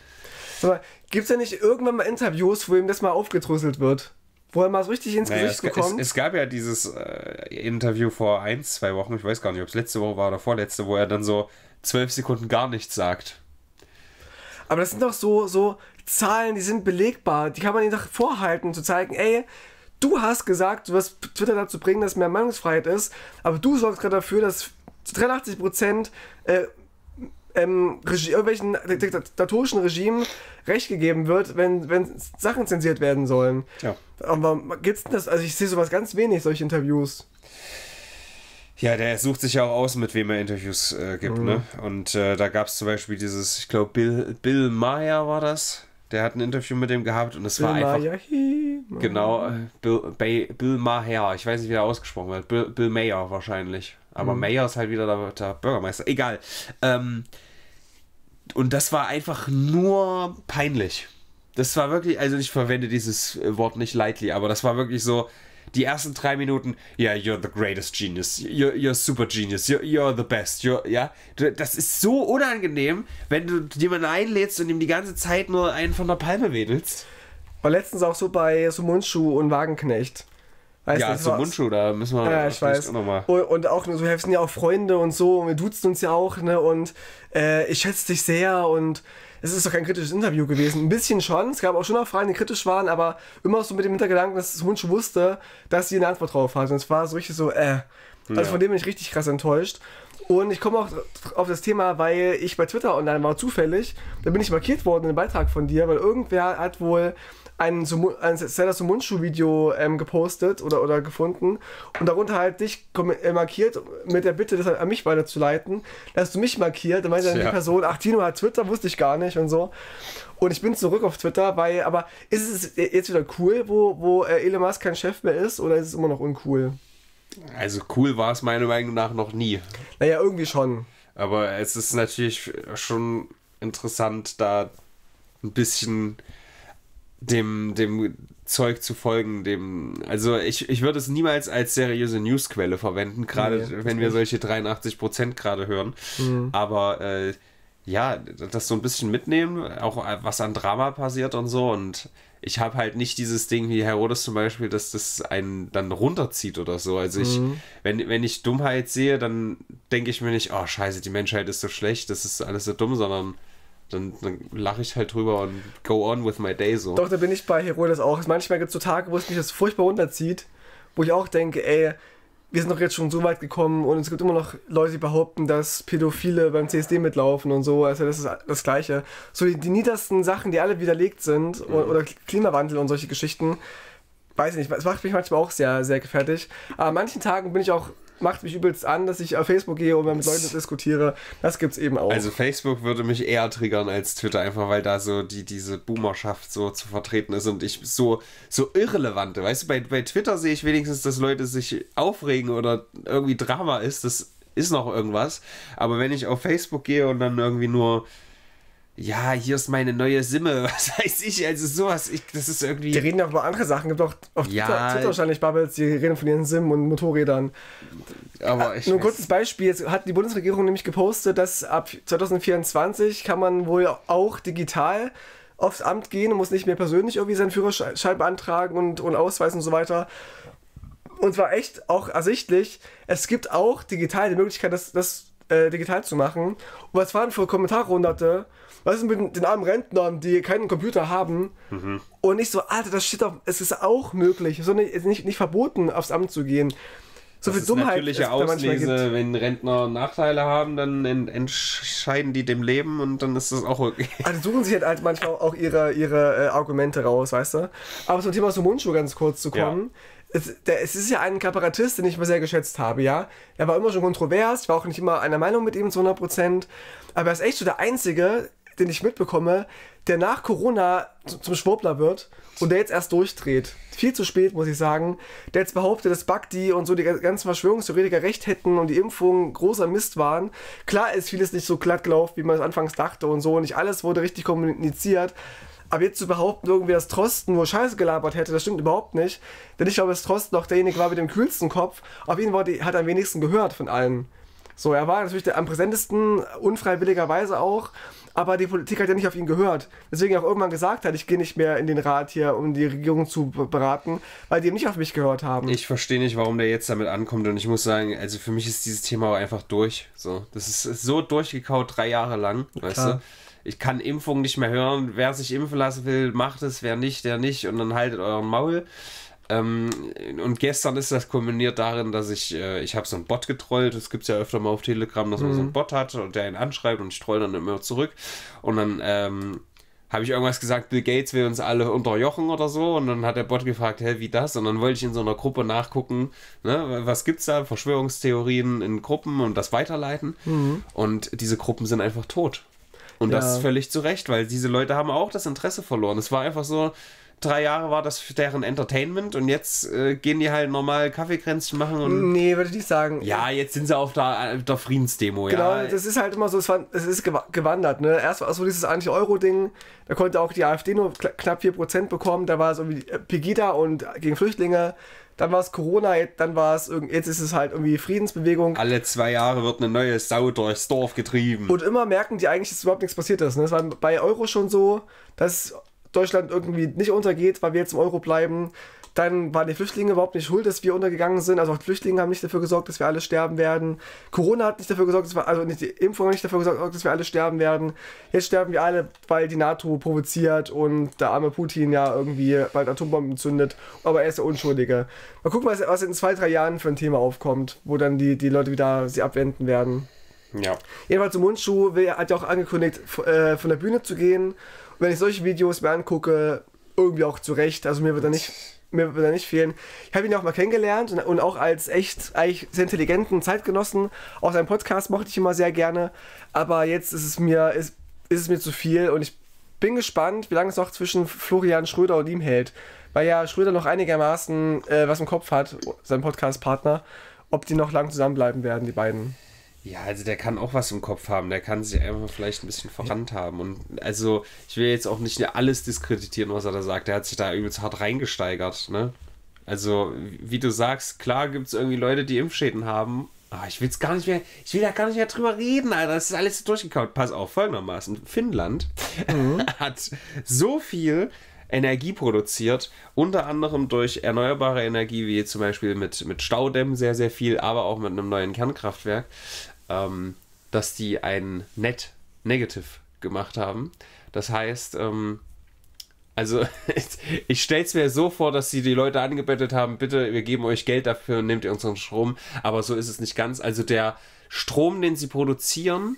Gibt es ja nicht irgendwann mal Interviews, wo ihm das mal aufgedröselt wird? Wo er mal so richtig ins naja, Gesicht es, bekommt? Es, es gab ja dieses äh, Interview vor ein, zwei Wochen, ich weiß gar nicht, ob es letzte Woche war oder vorletzte, wo er dann so zwölf Sekunden gar nichts sagt. Aber das sind doch so, so Zahlen, die sind belegbar. Die kann man ihnen doch vorhalten, zu zeigen, ey, du hast gesagt, du wirst Twitter dazu bringen, dass mehr Meinungsfreiheit ist, aber du sorgst gerade dafür, dass dreiundachtzig Prozent äh, ähm, Regi- irgendwelchen diktatorischen Regimen Recht gegeben wird, wenn, wenn Sachen zensiert werden sollen. Ja. Aber gibt's denn das? Also ich sehe sowas ganz wenig, solche Interviews. Ja, der sucht sich ja auch aus, mit wem er Interviews äh, gibt, mhm. ne? Und äh, da gab es zum Beispiel dieses, ich glaube, Bill, Bill Maher war das. Der hat ein Interview mit dem gehabt und es war einfach... Maher, hi, genau, äh, Bill, Bay, Bill Maher, ich weiß nicht, wie er ausgesprochen wird. Bill, Bill Mayer wahrscheinlich. Aber mhm. Mayer ist halt wieder der, der Bürgermeister. Egal. Ähm, und das war einfach nur peinlich. Das war wirklich, also ich verwende dieses Wort nicht lightly, aber das war wirklich so, die ersten drei Minuten, ja, yeah, you're the greatest genius, you're, you're super genius, you're, you're the best, you're, ja. Das ist so unangenehm, wenn du jemanden einlädst und ihm die ganze Zeit nur einen von der Palme wedelst. War letztens auch so bei Sumunchu und Wagenknecht. Weißt ja, Sumunchu, da müssen wir ja, ich weiß. auch nochmal. Und, und auch nur so, wir sind ja auch Freunde und so, und wir duzen uns ja auch, ne, und äh, ich schätze dich sehr, und es ist doch kein kritisches Interview gewesen. Ein bisschen schon, es gab auch schon noch Fragen, die kritisch waren, aber immer so mit dem Hintergedanken, dass Sumunchu wusste, dass sie eine Antwort drauf hat. Und es war so richtig so, äh. Also ja. Von dem bin ich richtig krass enttäuscht. Und ich komme auch auf das Thema, weil ich bei Twitter online war, zufällig, da bin ich markiert worden in einem Beitrag von dir, weil irgendwer hat wohl ein, Sumu- ein Zelda Sumunchu-Video ähm, gepostet oder, oder gefunden und darunter halt dich kom- äh, markiert mit der Bitte, das halt an mich weiterzuleiten. Da hast du mich markiert, dann meinte dann ja. die Person, ach, Tino hat Twitter, wusste ich gar nicht und so. Und ich bin zurück auf Twitter, weil, aber ist es jetzt wieder cool, wo, wo äh, Elon Musk kein Chef mehr ist, oder ist es immer noch uncool? Also cool war es meiner Meinung nach noch nie. Naja, irgendwie schon. Aber es ist natürlich schon interessant, da ein bisschen dem, dem Zeug zu folgen, dem, also ich, ich würde es niemals als seriöse Newsquelle verwenden, gerade nee, wenn wir solche dreiundachtzig Prozent gerade hören, mhm. aber äh, ja, das so ein bisschen mitnehmen, auch was an Drama passiert und so, und ich habe halt nicht dieses Ding wie Herodes zum Beispiel, dass das einen dann runterzieht oder so, also ich, mhm. wenn, wenn ich Dummheit sehe, dann denke ich mir nicht, oh scheiße, die Menschheit ist so schlecht, das ist alles so dumm, sondern Dann, dann lache ich halt drüber und go on with my day so. Doch, da bin ich bei Herodes auch. Manchmal gibt es so Tage, wo es mich das furchtbar runterzieht, wo ich auch denke, ey, wir sind doch jetzt schon so weit gekommen und es gibt immer noch Leute, die behaupten, dass Pädophile beim C S D mitlaufen und so. Also das ist das Gleiche. So die, die niedersten Sachen, die alle widerlegt sind, mhm. oder, oder Klimawandel und solche Geschichten, weiß ich nicht, es macht mich manchmal auch sehr, sehr gefährlich. Aber an manchen Tagen bin ich auch macht mich übelst an, dass ich auf Facebook gehe und mit Leuten diskutiere. Das gibt's eben auch. Also Facebook würde mich eher triggern als Twitter, einfach weil da so die, diese Boomerschaft so zu vertreten ist und ich so, so irrelevante, weißt du, bei, bei Twitter sehe ich wenigstens, dass Leute sich aufregen oder irgendwie Drama ist, das ist noch irgendwas, aber wenn ich auf Facebook gehe und dann irgendwie nur ja, hier ist meine neue Simme, was weiß ich, also sowas, ich, das ist irgendwie... Die reden ja auch über andere Sachen, gibt auch auf ja, Twitter, Twitter wahrscheinlich Bubbles, die reden von ihren Simmen und Motorrädern. Aber ich Nur ein kurzes Beispiel, jetzt hat die Bundesregierung nämlich gepostet, dass ab zwanzig vierundzwanzig kann man wohl auch digital aufs Amt gehen und muss nicht mehr persönlich irgendwie seinen Führerschein beantragen und, und Ausweis und so weiter. Und zwar echt auch ersichtlich, es gibt auch digital die Möglichkeit, das, das äh, digital zu machen. Und was waren für Kommentare hunderte? Was ist mit den armen Rentnern, die keinen Computer haben? Mhm. Und nicht so, Alter, das steht doch, es ist auch möglich, sondern es ist nicht, nicht verboten, aufs Amt zu gehen. So das viel Dummheit natürliche Auslese, wenn Rentner Nachteile haben, dann ent- entscheiden die dem Leben und dann ist das auch okay. Also suchen sich halt manchmal auch ihre, ihre äh, Argumente raus, weißt du? Aber zum Thema so Mundschuh ganz kurz zu kommen. Ja. Es, der, es ist ja ein Kabarettist, den ich immer sehr geschätzt habe, ja. Er war immer schon kontrovers, ich war auch nicht immer einer Meinung mit ihm zu hundert Prozent. Aber er ist echt so der Einzige, den ich mitbekomme, der nach Corona zum Schwurbler wird und der jetzt erst durchdreht. Viel zu spät, muss ich sagen. Der jetzt behauptet, dass Bagdi und so die ganzen Verschwörungstheoretiker recht hätten und die Impfungen großer Mist waren. Klar ist vieles nicht so glatt gelaufen, wie man es anfangs dachte und so. Nicht alles wurde richtig kommuniziert. Aber jetzt zu behaupten, irgendwie, dass Drosten nur Scheiße gelabert hätte, das stimmt überhaupt nicht. Denn ich glaube, dass Drosten noch derjenige war mit dem kühlsten Kopf. Auf jeden Fall hat er am wenigsten gehört von allen. So, er war natürlich der am präsentesten, unfreiwilligerweise auch. Aber die Politik hat ja nicht auf ihn gehört. Deswegen auch irgendwann gesagt hat, ich gehe nicht mehr in den Rat hier, um die Regierung zu beraten, weil die eben nicht auf mich gehört haben. Ich verstehe nicht, warum der jetzt damit ankommt und ich muss sagen, also für mich ist dieses Thema auch einfach durch. So, das ist so durchgekaut, drei Jahre lang, weißt Klar. du? Ich kann Impfung nicht mehr hören. Wer sich impfen lassen will, macht es, wer nicht, der nicht und dann haltet euren Maul. Ähm, und gestern ist das kulminiert darin, dass ich, äh, ich habe so einen Bot getrollt, das gibt es ja öfter mal auf Telegram, dass man mhm. so einen Bot hat und der ihn anschreibt und ich troll dann immer zurück und dann ähm, habe ich irgendwas gesagt, Bill Gates will uns alle unterjochen oder so und dann hat der Bot gefragt, hä, wie das? Und dann wollte ich in so einer Gruppe nachgucken, ne, was gibt's da, Verschwörungstheorien in Gruppen und das weiterleiten mhm. und diese Gruppen sind einfach tot. Und ja. das völlig zu Recht, weil diese Leute haben auch das Interesse verloren. Es war einfach so, drei Jahre war das für deren Entertainment und jetzt äh, gehen die halt normal Kaffeekränzchen machen und... Nee, würde ich nicht sagen. Ja, jetzt sind sie auf der, der Friedensdemo, genau, ja. Genau, das ist halt immer so, es, war, es ist gewandert, ne. Erst war so dieses Anti-Euro-Ding, da konnte auch die AfD nur knapp vier Prozent bekommen, da war es irgendwie Pegida und gegen Flüchtlinge, dann war es Corona, dann war es, jetzt ist es halt irgendwie Friedensbewegung. Alle zwei Jahre wird eine neue Sau durchs Dorf getrieben. Und immer merken die eigentlich, dass überhaupt nichts passiert ist, ne. Es war bei Euro schon so, dass Deutschland irgendwie nicht untergeht, weil wir jetzt im Euro bleiben. Dann waren die Flüchtlinge überhaupt nicht schuld, dass wir untergegangen sind. Also auch die Flüchtlinge haben nicht dafür gesorgt, dass wir alle sterben werden. Corona hat nicht dafür gesorgt, dass wir, also nicht die Impfung hat nicht dafür gesorgt, dass wir alle sterben werden. Jetzt sterben wir alle, weil die NATO provoziert und der arme Putin ja irgendwie bald Atombomben zündet. Aber er ist der Unschuldige. Mal gucken, was, was in zwei, drei Jahren für ein Thema aufkommt, wo dann die, die Leute wieder sie abwenden werden. Ja. Jedenfalls zum Mundschuh hat ja auch angekündigt, äh, von der Bühne zu gehen. Wenn ich solche Videos mir angucke, irgendwie auch zurecht, also mir wird er nicht, mir wird er nicht fehlen. Ich habe ihn auch mal kennengelernt und, und auch als echt eigentlich sehr intelligenten Zeitgenossen. Auch seinen Podcast mochte ich immer sehr gerne, aber jetzt ist es mir, ist, ist es mir zu viel und ich bin gespannt, wie lange es noch zwischen Florian Schröder und ihm hält, weil ja Schröder noch einigermaßen äh, was im Kopf hat, sein Podcast-Partner, ob die noch lang zusammenbleiben werden, die beiden. Ja, also der kann auch was im Kopf haben. Der kann sich einfach vielleicht ein bisschen verrannt haben. Und also, ich will jetzt auch nicht alles diskreditieren, was er da sagt. Der hat sich da übelst hart reingesteigert, ne? Also, wie du sagst, klar gibt es irgendwie Leute, die Impfschäden haben. Aber ich will es gar nicht mehr, ich will da gar nicht mehr drüber reden, Alter. Das ist alles durchgekaut. Pass auf, folgendermaßen. Finnland mhm. hat so viel Energie produziert, unter anderem durch erneuerbare Energie, wie zum Beispiel mit, mit Staudämmen sehr, sehr viel, aber auch mit einem neuen Kernkraftwerk, ähm, dass die ein Net Negative gemacht haben. Das heißt, ähm, also ich stelle es mir so vor, dass sie die Leute angebettet haben, bitte, wir geben euch Geld dafür und nehmt ihr unseren Strom, aber so ist es nicht ganz. Also der Strom, den sie produzieren,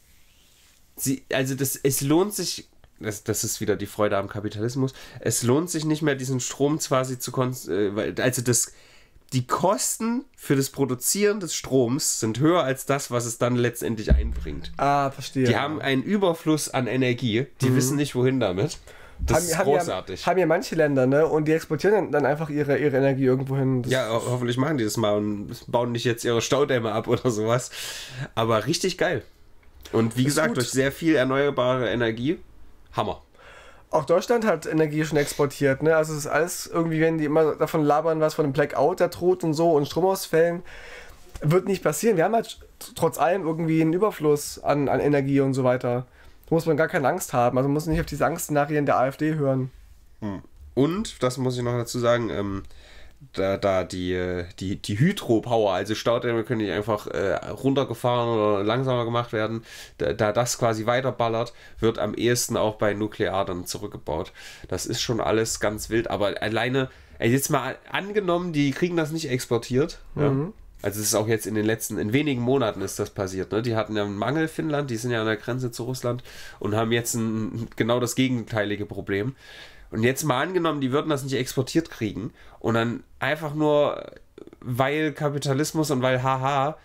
sie, also das, es lohnt sich, das, das ist wieder die Freude am Kapitalismus, es lohnt sich nicht mehr, diesen Strom quasi zu, kon- also das, die Kosten für das Produzieren des Stroms sind höher als das, was es dann letztendlich einbringt. Ah, verstehe. Die haben einen Überfluss an Energie, die mhm. wissen nicht, wohin damit. Das haben, ist haben großartig. Ja, haben ja manche Länder, ne? Und die exportieren dann einfach ihre, ihre Energie irgendwo hin. Das ja, ho- hoffentlich machen die das mal und bauen nicht jetzt ihre Staudämme ab oder sowas. Aber richtig geil. Und wie gesagt, gut. Durch sehr viel erneuerbare Energie, Hammer. Auch Deutschland hat Energie schon exportiert, ne? Also es ist alles irgendwie, wenn die immer davon labern, was von einem Blackout da droht und so und Stromausfällen, wird nicht passieren. Wir haben halt trotz allem irgendwie einen Überfluss an, an Energie und so weiter. Da muss man gar keine Angst haben. Also man muss nicht auf diese Angstszenarien der AfD hören. Und, das muss ich noch dazu sagen, ähm, da, da die, die, die Hydropower, also Staudämme können nicht einfach äh, runtergefahren oder langsamer gemacht werden, da, da das quasi weiterballert, wird am ehesten auch bei Nuklear dann zurückgebaut. Das ist schon alles ganz wild, aber alleine, ey, jetzt mal angenommen, die kriegen das nicht exportiert, mhm. ja. Also es ist auch jetzt in den letzten, in wenigen Monaten ist das passiert. Ne? Die hatten ja einen Mangel, Finnland, die sind ja an der Grenze zu Russland und haben jetzt ein, genau das gegenteilige Problem. Und jetzt mal angenommen, die würden das nicht exportiert kriegen und dann einfach nur, weil Kapitalismus und weil haha,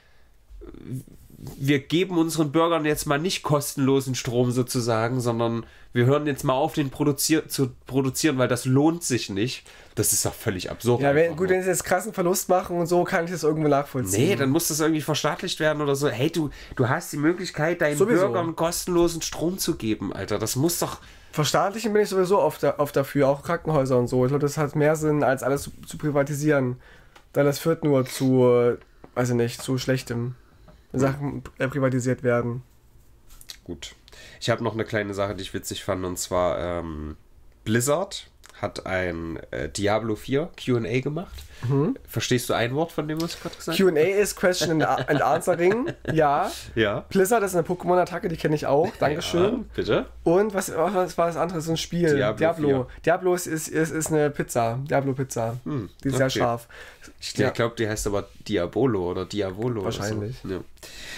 wir geben unseren Bürgern jetzt mal nicht kostenlosen Strom sozusagen, sondern wir hören jetzt mal auf, den produzier- zu produzieren, weil das lohnt sich nicht. Das ist doch völlig absurd. Ja, wenn, gut, wenn sie jetzt krassen Verlust machen und so, kann ich das irgendwo nachvollziehen. Nee, dann muss das irgendwie verstaatlicht werden oder so. Hey, du, du hast die Möglichkeit, deinen sowieso. Bürgern kostenlosen Strom zu geben, Alter. Das muss doch... Verstaatlichen bin ich sowieso oft, oft dafür, auch Krankenhäuser und so. Ich glaube, das hat mehr Sinn, als alles zu, zu privatisieren. Denn das führt nur zu, weiß ich nicht, zu Schlechtem. Wenn Sachen privatisiert werden. Gut. Ich habe noch eine kleine Sache, die ich witzig fand, und zwar ähm, Blizzard hat ein äh, Diablo vier Q and A gemacht. Mhm. Verstehst du ein Wort von dem, was ich gerade gesagt habe? Q and A ist Question and Answer Ring. Ja. Ja. Blizzard ist eine Pokémon-Attacke, die kenne ich auch. Dankeschön. Ja, bitte. Und was, was war das andere? So ein Spiel. Diablo. Diablo, Diablo ist, ist, ist, ist eine Pizza. Diablo-Pizza. Hm, die ist okay. Sehr scharf. Ich ja. glaube, die heißt aber Diabolo oder Diavolo. Wahrscheinlich. Oder so. Ja.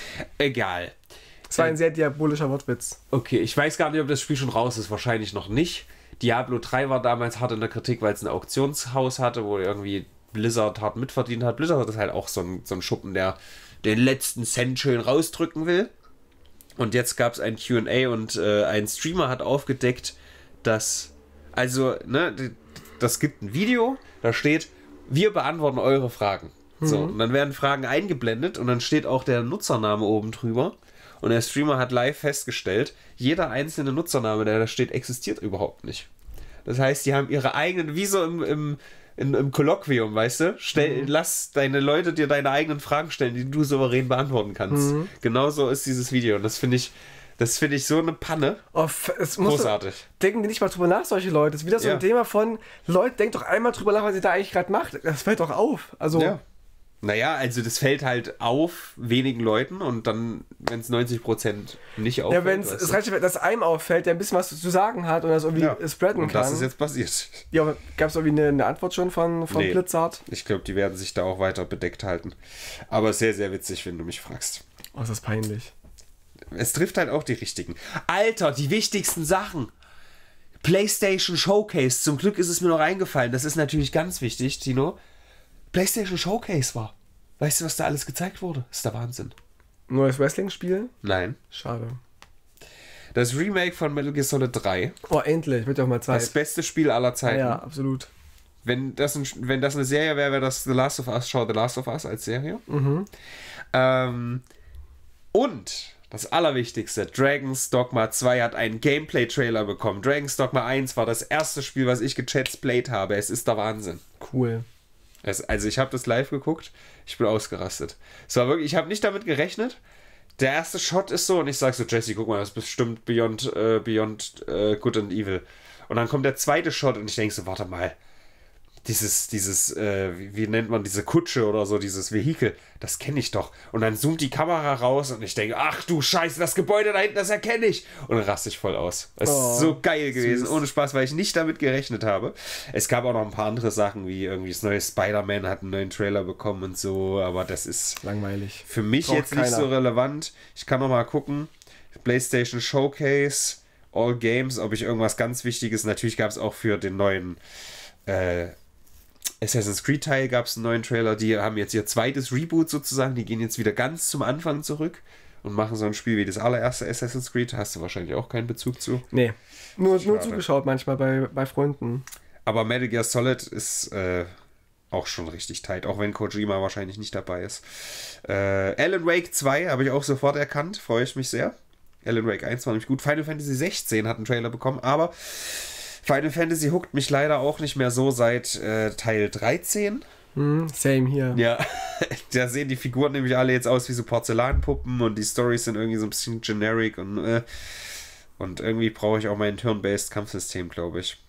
Egal. Das war ein sehr diabolischer Wortwitz. Okay, ich weiß gar nicht, ob das Spiel schon raus ist. Wahrscheinlich noch nicht. Diablo drei war damals hart in der Kritik, weil es ein Auktionshaus hatte, wo irgendwie Blizzard hart mitverdient hat. Blizzard ist halt auch so ein, so ein Schuppen, der den letzten Cent schön rausdrücken will. Und jetzt gab es ein Q and A und äh, ein Streamer hat aufgedeckt, dass, also, ne, das gibt ein Video, da steht, wir beantworten eure Fragen. Mhm. So, und dann werden Fragen eingeblendet und dann steht auch der Nutzername oben drüber. Und der Streamer hat live festgestellt, jeder einzelne Nutzername, der da steht, existiert überhaupt nicht. Das heißt, die haben ihre eigenen, wie so im, im, im, im Kolloquium, weißt du? Stell, mhm. Lass deine Leute dir deine eigenen Fragen stellen, die du souverän beantworten kannst. Mhm. Genauso ist dieses Video. Und das finde ich, das finde ich so eine Panne. Oh, es Großartig. Denken die nicht mal drüber nach, solche Leute. Das ist wieder so ja. ein Thema von, Leute, denkt doch einmal drüber nach, was ihr da eigentlich gerade macht. Das fällt doch auf. Also... Ja. Naja, also das fällt halt auf wenigen Leuten und dann, wenn es neunzig Prozent nicht auffällt. Ja, wenn es reicht, dass einem auffällt, der ein bisschen was zu sagen hat und das irgendwie ja. spreaden und kann. das ist jetzt passiert. Ja, gab es irgendwie eine, eine Antwort schon von, von nee, Blizzard? Ich glaube, die werden sich da auch weiter bedeckt halten. Aber sehr, sehr witzig, wenn du mich fragst. Oh, ist das peinlich. Es trifft halt auch die richtigen. Alter, die wichtigsten Sachen. PlayStation Showcase. Zum Glück ist es mir noch eingefallen. Das ist natürlich ganz wichtig, Tino. PlayStation Showcase war. Weißt du, was da alles gezeigt wurde? Das ist der Wahnsinn. Neues Wrestling-Spiel? Nein. Schade. Das Remake von Metal Gear Solid drei. Oh, endlich. Wird doch mal Zeit. Das beste Spiel aller Zeiten. Ja, ja, absolut. Wenn das, ein, wenn das eine Serie wäre, wäre das The Last of Us. Schau The Last of Us als Serie. Mhm. Ähm, Und das Allerwichtigste, Dragon's Dogma zwei hat einen Gameplay-Trailer bekommen. Dragon's Dogma eins war das erste Spiel, was ich gechatsplayt habe. Es ist der Wahnsinn. Cool. Es, also ich habe das live geguckt, ich bin ausgerastet. Es war wirklich, ich habe nicht damit gerechnet. Der erste Shot ist so und ich sage so, Jesse, guck mal, das ist bestimmt Beyond, äh, Beyond äh, Good and Evil. Und dann kommt der zweite Shot und ich denke so, warte mal, dieses, dieses, äh, wie, wie nennt man diese Kutsche oder so, dieses Vehikel, das kenne ich doch. Und dann zoomt die Kamera raus und ich denke, ach du Scheiße, das Gebäude da hinten, das erkenne ich. Und dann raste ich voll aus. Es Oh, ist so geil gewesen, süß. ohne Spaß, weil ich nicht damit gerechnet habe. Es gab auch noch ein paar andere Sachen, wie irgendwie das neue Spider-Man hat einen neuen Trailer bekommen und so, aber das ist Langweilig. für mich Braucht jetzt nicht keiner. so relevant. Ich kann noch mal gucken, PlayStation Showcase, All Games, ob ich irgendwas ganz Wichtiges, natürlich gab es auch für den neuen äh, Assassin's Creed Teil gab es einen neuen Trailer, die haben jetzt ihr zweites Reboot sozusagen, die gehen jetzt wieder ganz zum Anfang zurück und machen so ein Spiel wie das allererste Assassin's Creed, hast du wahrscheinlich auch keinen Bezug zu. Nee. Nur, nur Schade. zugeschaut manchmal bei, bei Freunden. Aber Metal Gear Solid ist äh, auch schon richtig tight, auch wenn Kojima wahrscheinlich nicht dabei ist. Äh, Alan Wake zwei habe ich auch sofort erkannt, freue ich mich sehr. Alan Wake eins war nämlich gut. Final Fantasy sechzehn hat einen Trailer bekommen, aber Final Fantasy huckt mich leider auch nicht mehr so seit äh, Teil dreizehn. Hm, same hier. Ja, da sehen die Figuren nämlich alle jetzt aus wie so Porzellanpuppen und die Storys sind irgendwie so ein bisschen generic und, äh, und irgendwie brauche ich auch mein Turn-Based Kampfsystem, glaube ich.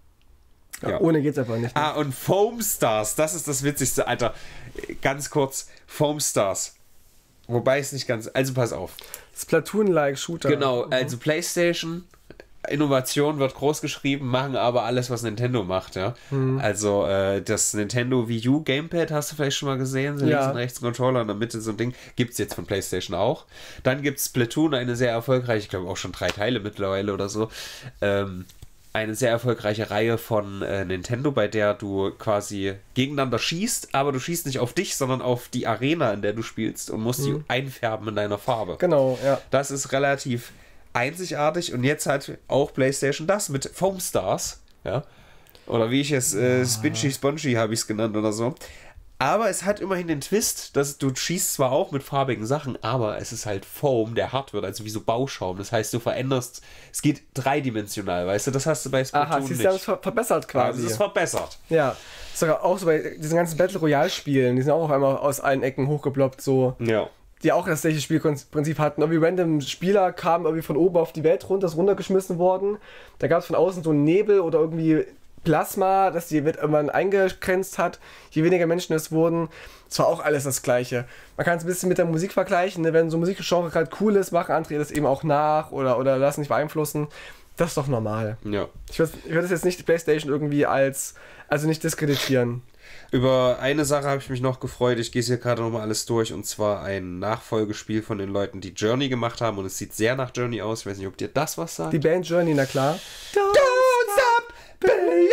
Ja, Ja. ohne geht's einfach nicht. Ne? Ah, und Foam Stars, das ist das Witzigste, Alter. Ganz kurz, Foam Stars. Wobei es nicht ganz, also pass auf. Splatoon-like Shooter. Genau, also PlayStation, Innovation wird groß geschrieben, machen aber alles, was Nintendo macht, ja. Mhm. Also äh, das Nintendo Wii U Gamepad hast du vielleicht schon mal gesehen, so Ja. links und rechts Controller in der Mitte so ein Ding, gibt es jetzt von PlayStation auch. Dann gibt es Splatoon, eine sehr erfolgreiche, ich glaube auch schon drei Teile mittlerweile oder so, ähm, eine sehr erfolgreiche Reihe von äh, Nintendo, bei der du quasi gegeneinander schießt, aber du schießt nicht auf dich, sondern auf die Arena, in der du spielst und musst die einfärben in deiner Farbe. Genau, ja. Das ist relativ einzigartig und jetzt hat auch PlayStation das mit Foam Stars, ja, oder wie ich es, äh, Spinchy Spongy habe ich es genannt oder so. Aber es hat immerhin den Twist, dass du schießt zwar auch mit farbigen Sachen, aber es ist halt Foam, der hart wird, also wie so Bauschaum. Das heißt, du veränderst, es geht dreidimensional, weißt du, das hast du bei Splatoon Aha, sie nicht. haben es ver verbessert quasi. Also es ist verbessert. Ja. Sogar auch so bei diesen ganzen Battle Royale Spielen, die sind auch auf einmal aus allen Ecken hochgeploppt, so. Ja. Die auch das gleiche Spielprinzip hatten. Irgendwie random Spieler kamen irgendwie von oben auf die Welt runter, ist runtergeschmissen worden. Da gab es von außen so einen Nebel oder irgendwie Plasma, das die Welt irgendwann eingegrenzt hat. Je weniger Menschen es wurden, es war auch alles das Gleiche. Man kann es ein bisschen mit der Musik vergleichen. Ne? Wenn so ein Musikgenre gerade cool ist, machen andere das eben auch nach oder, oder lassen sich beeinflussen. Das ist doch normal. Ja. Ich würde ich würd das jetzt nicht die PlayStation irgendwie als, also nicht diskreditieren. Über eine Sache habe ich mich noch gefreut. Ich gehe es hier gerade nochmal alles durch. Und zwar ein Nachfolgespiel von den Leuten, die Journey gemacht haben. Und es sieht sehr nach Journey aus. Ich weiß nicht, ob dir das was sagt. Die Band Journey, na klar. Don't stop believing!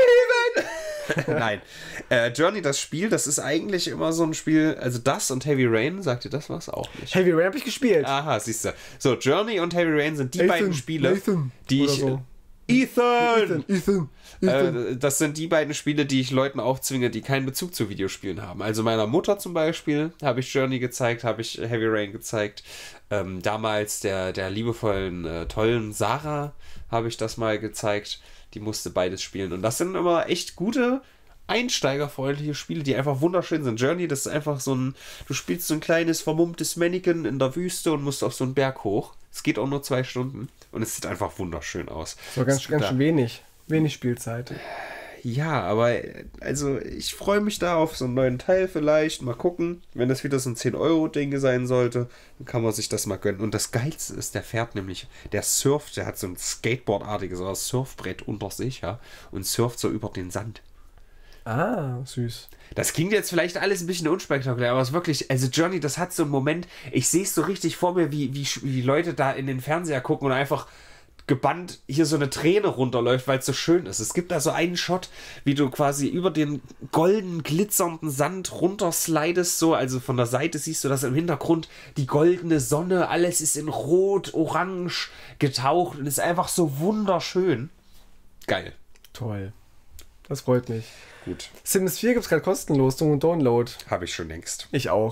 Nein. Äh, Journey, das Spiel, das ist eigentlich immer so ein Spiel. Also das und Heavy Rain, sagt dir das was? Auch nicht. Heavy Rain habe ich gespielt. Aha, siehst du. So, Journey und Heavy Rain sind die Ethan, beiden Spiele, Nathan die oder ich... so. Ethan! Ethan, Ethan. Äh, das sind die beiden Spiele, die ich Leuten aufzwinge, die keinen Bezug zu Videospielen haben. Also meiner Mutter zum Beispiel habe ich Journey gezeigt, habe ich Heavy Rain gezeigt. Ähm, damals der, der liebevollen, äh, tollen Sarah habe ich das mal gezeigt. Die musste beides spielen. Und das sind immer echt gute, einsteigerfreundliche Spiele, die einfach wunderschön sind. Journey, das ist einfach so ein, du spielst so ein kleines, vermummtes Mannequin in der Wüste und musst auf so einen Berg hoch. Es geht auch nur zwei Stunden und es sieht einfach wunderschön aus. So ganz, Es- ganz da- schön wenig. Wenig Spielzeit. Ja, aber also ich freue mich da auf so einen neuen Teil vielleicht. Mal gucken. Wenn das wieder so ein zehn Euro Ding sein sollte, dann kann man sich das mal gönnen. Und das Geilste ist, der fährt nämlich, der surft, der hat so ein Skateboard-artiges oder Surfbrett unter sich, ja, und surft so über den Sand. Ah, süß. Das klingt jetzt vielleicht alles ein bisschen unspektakulär, aber es ist wirklich, also Journey, das hat so einen Moment, ich sehe es so richtig vor mir, wie, wie, wie Leute da in den Fernseher gucken und einfach gebannt hier so eine Träne runterläuft, weil es so schön ist. Es gibt da so einen Shot, wie du quasi über den golden glitzernden Sand runterslidest, so, also von der Seite siehst du das im Hintergrund, die goldene Sonne, alles ist in Rot, Orange getaucht und ist einfach so wunderschön. Geil. Toll. Das freut mich. Gut. Sims vier gibt es gerade kostenlos zum Download. Habe ich schon längst. Ich auch.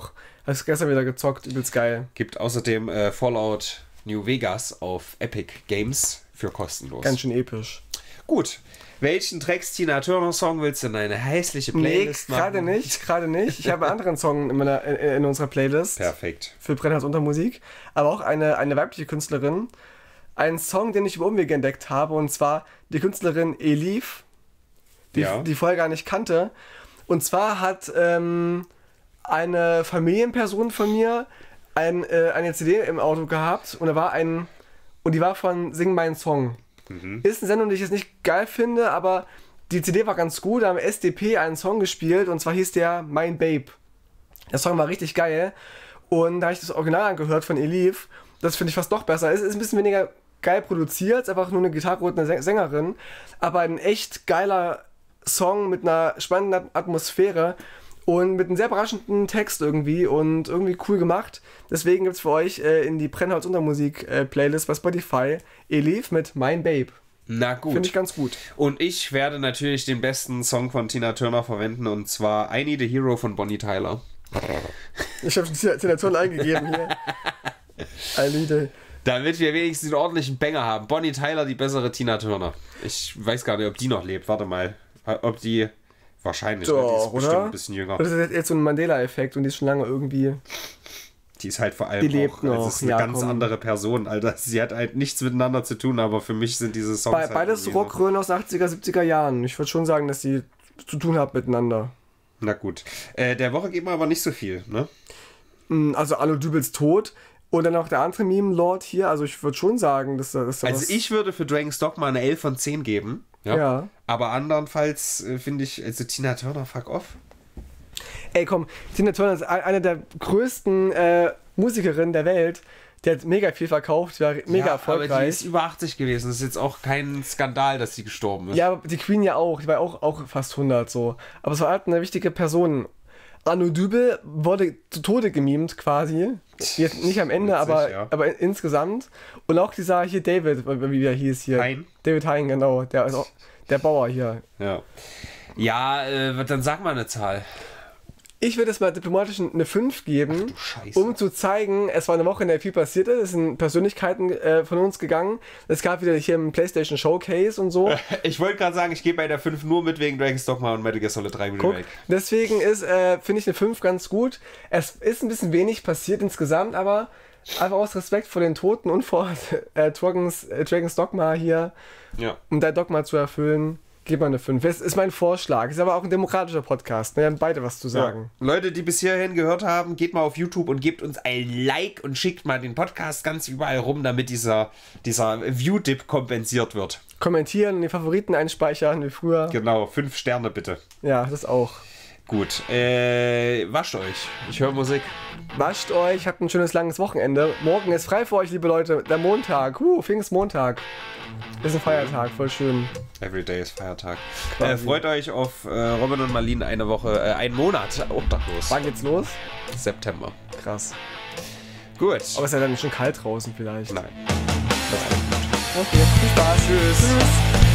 Habe ich gestern wieder gezockt, übelst geil. Gibt außerdem äh, Fallout New Vegas auf Epic Games für kostenlos. Ganz schön episch. Gut. Welchen Tracks Tina Turner Song willst du in eine hässliche Playlist nee, machen? gerade nicht, gerade nicht. Ich habe einen anderen Song in, meiner, in, in unserer Playlist. Perfekt. Für Brennholz unter Musik. Aber auch eine, eine weibliche Künstlerin. Einen Song, den ich über Umwege entdeckt habe. Und zwar die Künstlerin Elif. Die, Ja. die ich vorher gar nicht kannte. Und zwar hat ähm, eine Familienperson von mir ein, äh, eine C D im Auto gehabt. Und da war ein. Und die war von Sing Mein Song. Mhm. Ist eine Sendung, die ich jetzt nicht geil finde, aber die C D war ganz gut. Da haben S D P einen Song gespielt und zwar hieß der Mein Babe. Der Song war richtig geil und da habe ich das Original angehört von Elif. Das finde ich fast noch besser. Es ist ein bisschen weniger geil produziert, es ist einfach nur eine Gitarre und eine Sängerin, aber ein echt geiler Song mit einer spannenden Atmosphäre und mit einem sehr überraschenden Text irgendwie und irgendwie cool gemacht. Deswegen gibt es für euch äh, in die Brennholz unter Musik äh, Playlist bei Spotify Elif mit Mein Babe. Na gut. Finde ich ganz gut. Und ich werde natürlich den besten Song von Tina Turner verwenden und zwar I Need a Hero von Bonnie Tyler. Ich habe schon Tina Turner eingegeben hier. I need a... Damit wir wenigstens einen ordentlichen Banger haben. Bonnie Tyler, die bessere Tina Turner. Ich weiß gar nicht, ob die noch lebt. Warte mal. Ob die... Wahrscheinlich, Doch, ne? Die ist bestimmt oder? ein bisschen jünger. Das ist jetzt so ein Mandela-Effekt und die ist schon lange irgendwie... Die ist halt vor allem Die lebt auch, noch, es ist eine ja, ganz komm. andere Person, Alter. Sie hat halt nichts miteinander zu tun, aber für mich sind diese Songs Be halt beides irgendwie so- Rockröhren aus den achtziger, siebziger Jahren. Ich würde schon sagen, dass die zu tun haben miteinander. Na gut. Äh, der Woche geht mir aber nicht so viel, ne? Mm, Also Arno Dübels Tod und dann auch der andere Meme-Lord hier. Also ich würde schon sagen, dass da... Dass da Also was- ich würde für Dragon's Dogma eine elf von zehn geben. Ja. Ja. Aber andernfalls äh, finde ich, also Tina Turner, fuck off. Ey komm, Tina Turner ist eine der größten äh, Musikerinnen der Welt. Die hat mega viel verkauft, war mega ja, erfolgreich. Aber die ist über achtzig gewesen. Das ist jetzt auch kein Skandal, dass sie gestorben ist. Ja, aber die Queen ja auch. Die war auch, auch fast hundert so. Aber es war halt eine wichtige Person. Arno Dübel wurde zu Tode gemimt quasi. Jetzt nicht am Ende, Witzig, aber, ja. aber in, insgesamt. Und auch dieser hier David, wie er hieß hier. Hein? David Hein, genau. Der, ist auch, der Bauer hier. Ja, ja äh, dann sag mal eine Zahl. Ich würde es mal diplomatisch eine fünf geben, du Scheiße. um zu zeigen, es war eine Woche, in der viel passiert ist. Es sind Persönlichkeiten äh, von uns gegangen. Es gab wieder hier im PlayStation Showcase und so. Ich wollte gerade sagen, ich gehe bei der fünf nur mit wegen Dragon's Dogma und Metal Gear Solid drei Guck, Remake. deswegen ist, äh, finde ich eine fünf ganz gut. Es ist ein bisschen wenig passiert insgesamt, aber einfach aus Respekt vor den Toten und vor äh, Dragons, äh, Dragons Dogma hier, Ja. um dein Dogma zu erfüllen, gib mal eine fünf. Das ist mein Vorschlag. Ist aber auch ein demokratischer Podcast. Wir haben beide was zu sagen. Ja. Leute, die bis hierhin gehört haben, geht mal auf YouTube und gebt uns ein Like und schickt mal den Podcast ganz überall rum, damit dieser, dieser View-Dip kompensiert wird. Kommentieren, die Favoriten einspeichern wie früher. Genau, fünf Sterne bitte. Ja, das auch. Gut, äh, wascht euch. Ich höre Musik. Wascht euch, habt ein schönes langes Wochenende. Morgen ist frei für euch, liebe Leute. Der Montag. Huh, Pfingstmontag. Ist ein Feiertag, voll schön. Everyday ist Feiertag. Quasi. Äh, freut euch auf äh, Robin und Marlene eine Woche, äh, einen Monat obdachlos. Wann geht's los? September. Krass. Gut. Aber ist ja dann schon kalt draußen vielleicht. Nein. Okay, viel Spaß. Tschüss. Tschüss.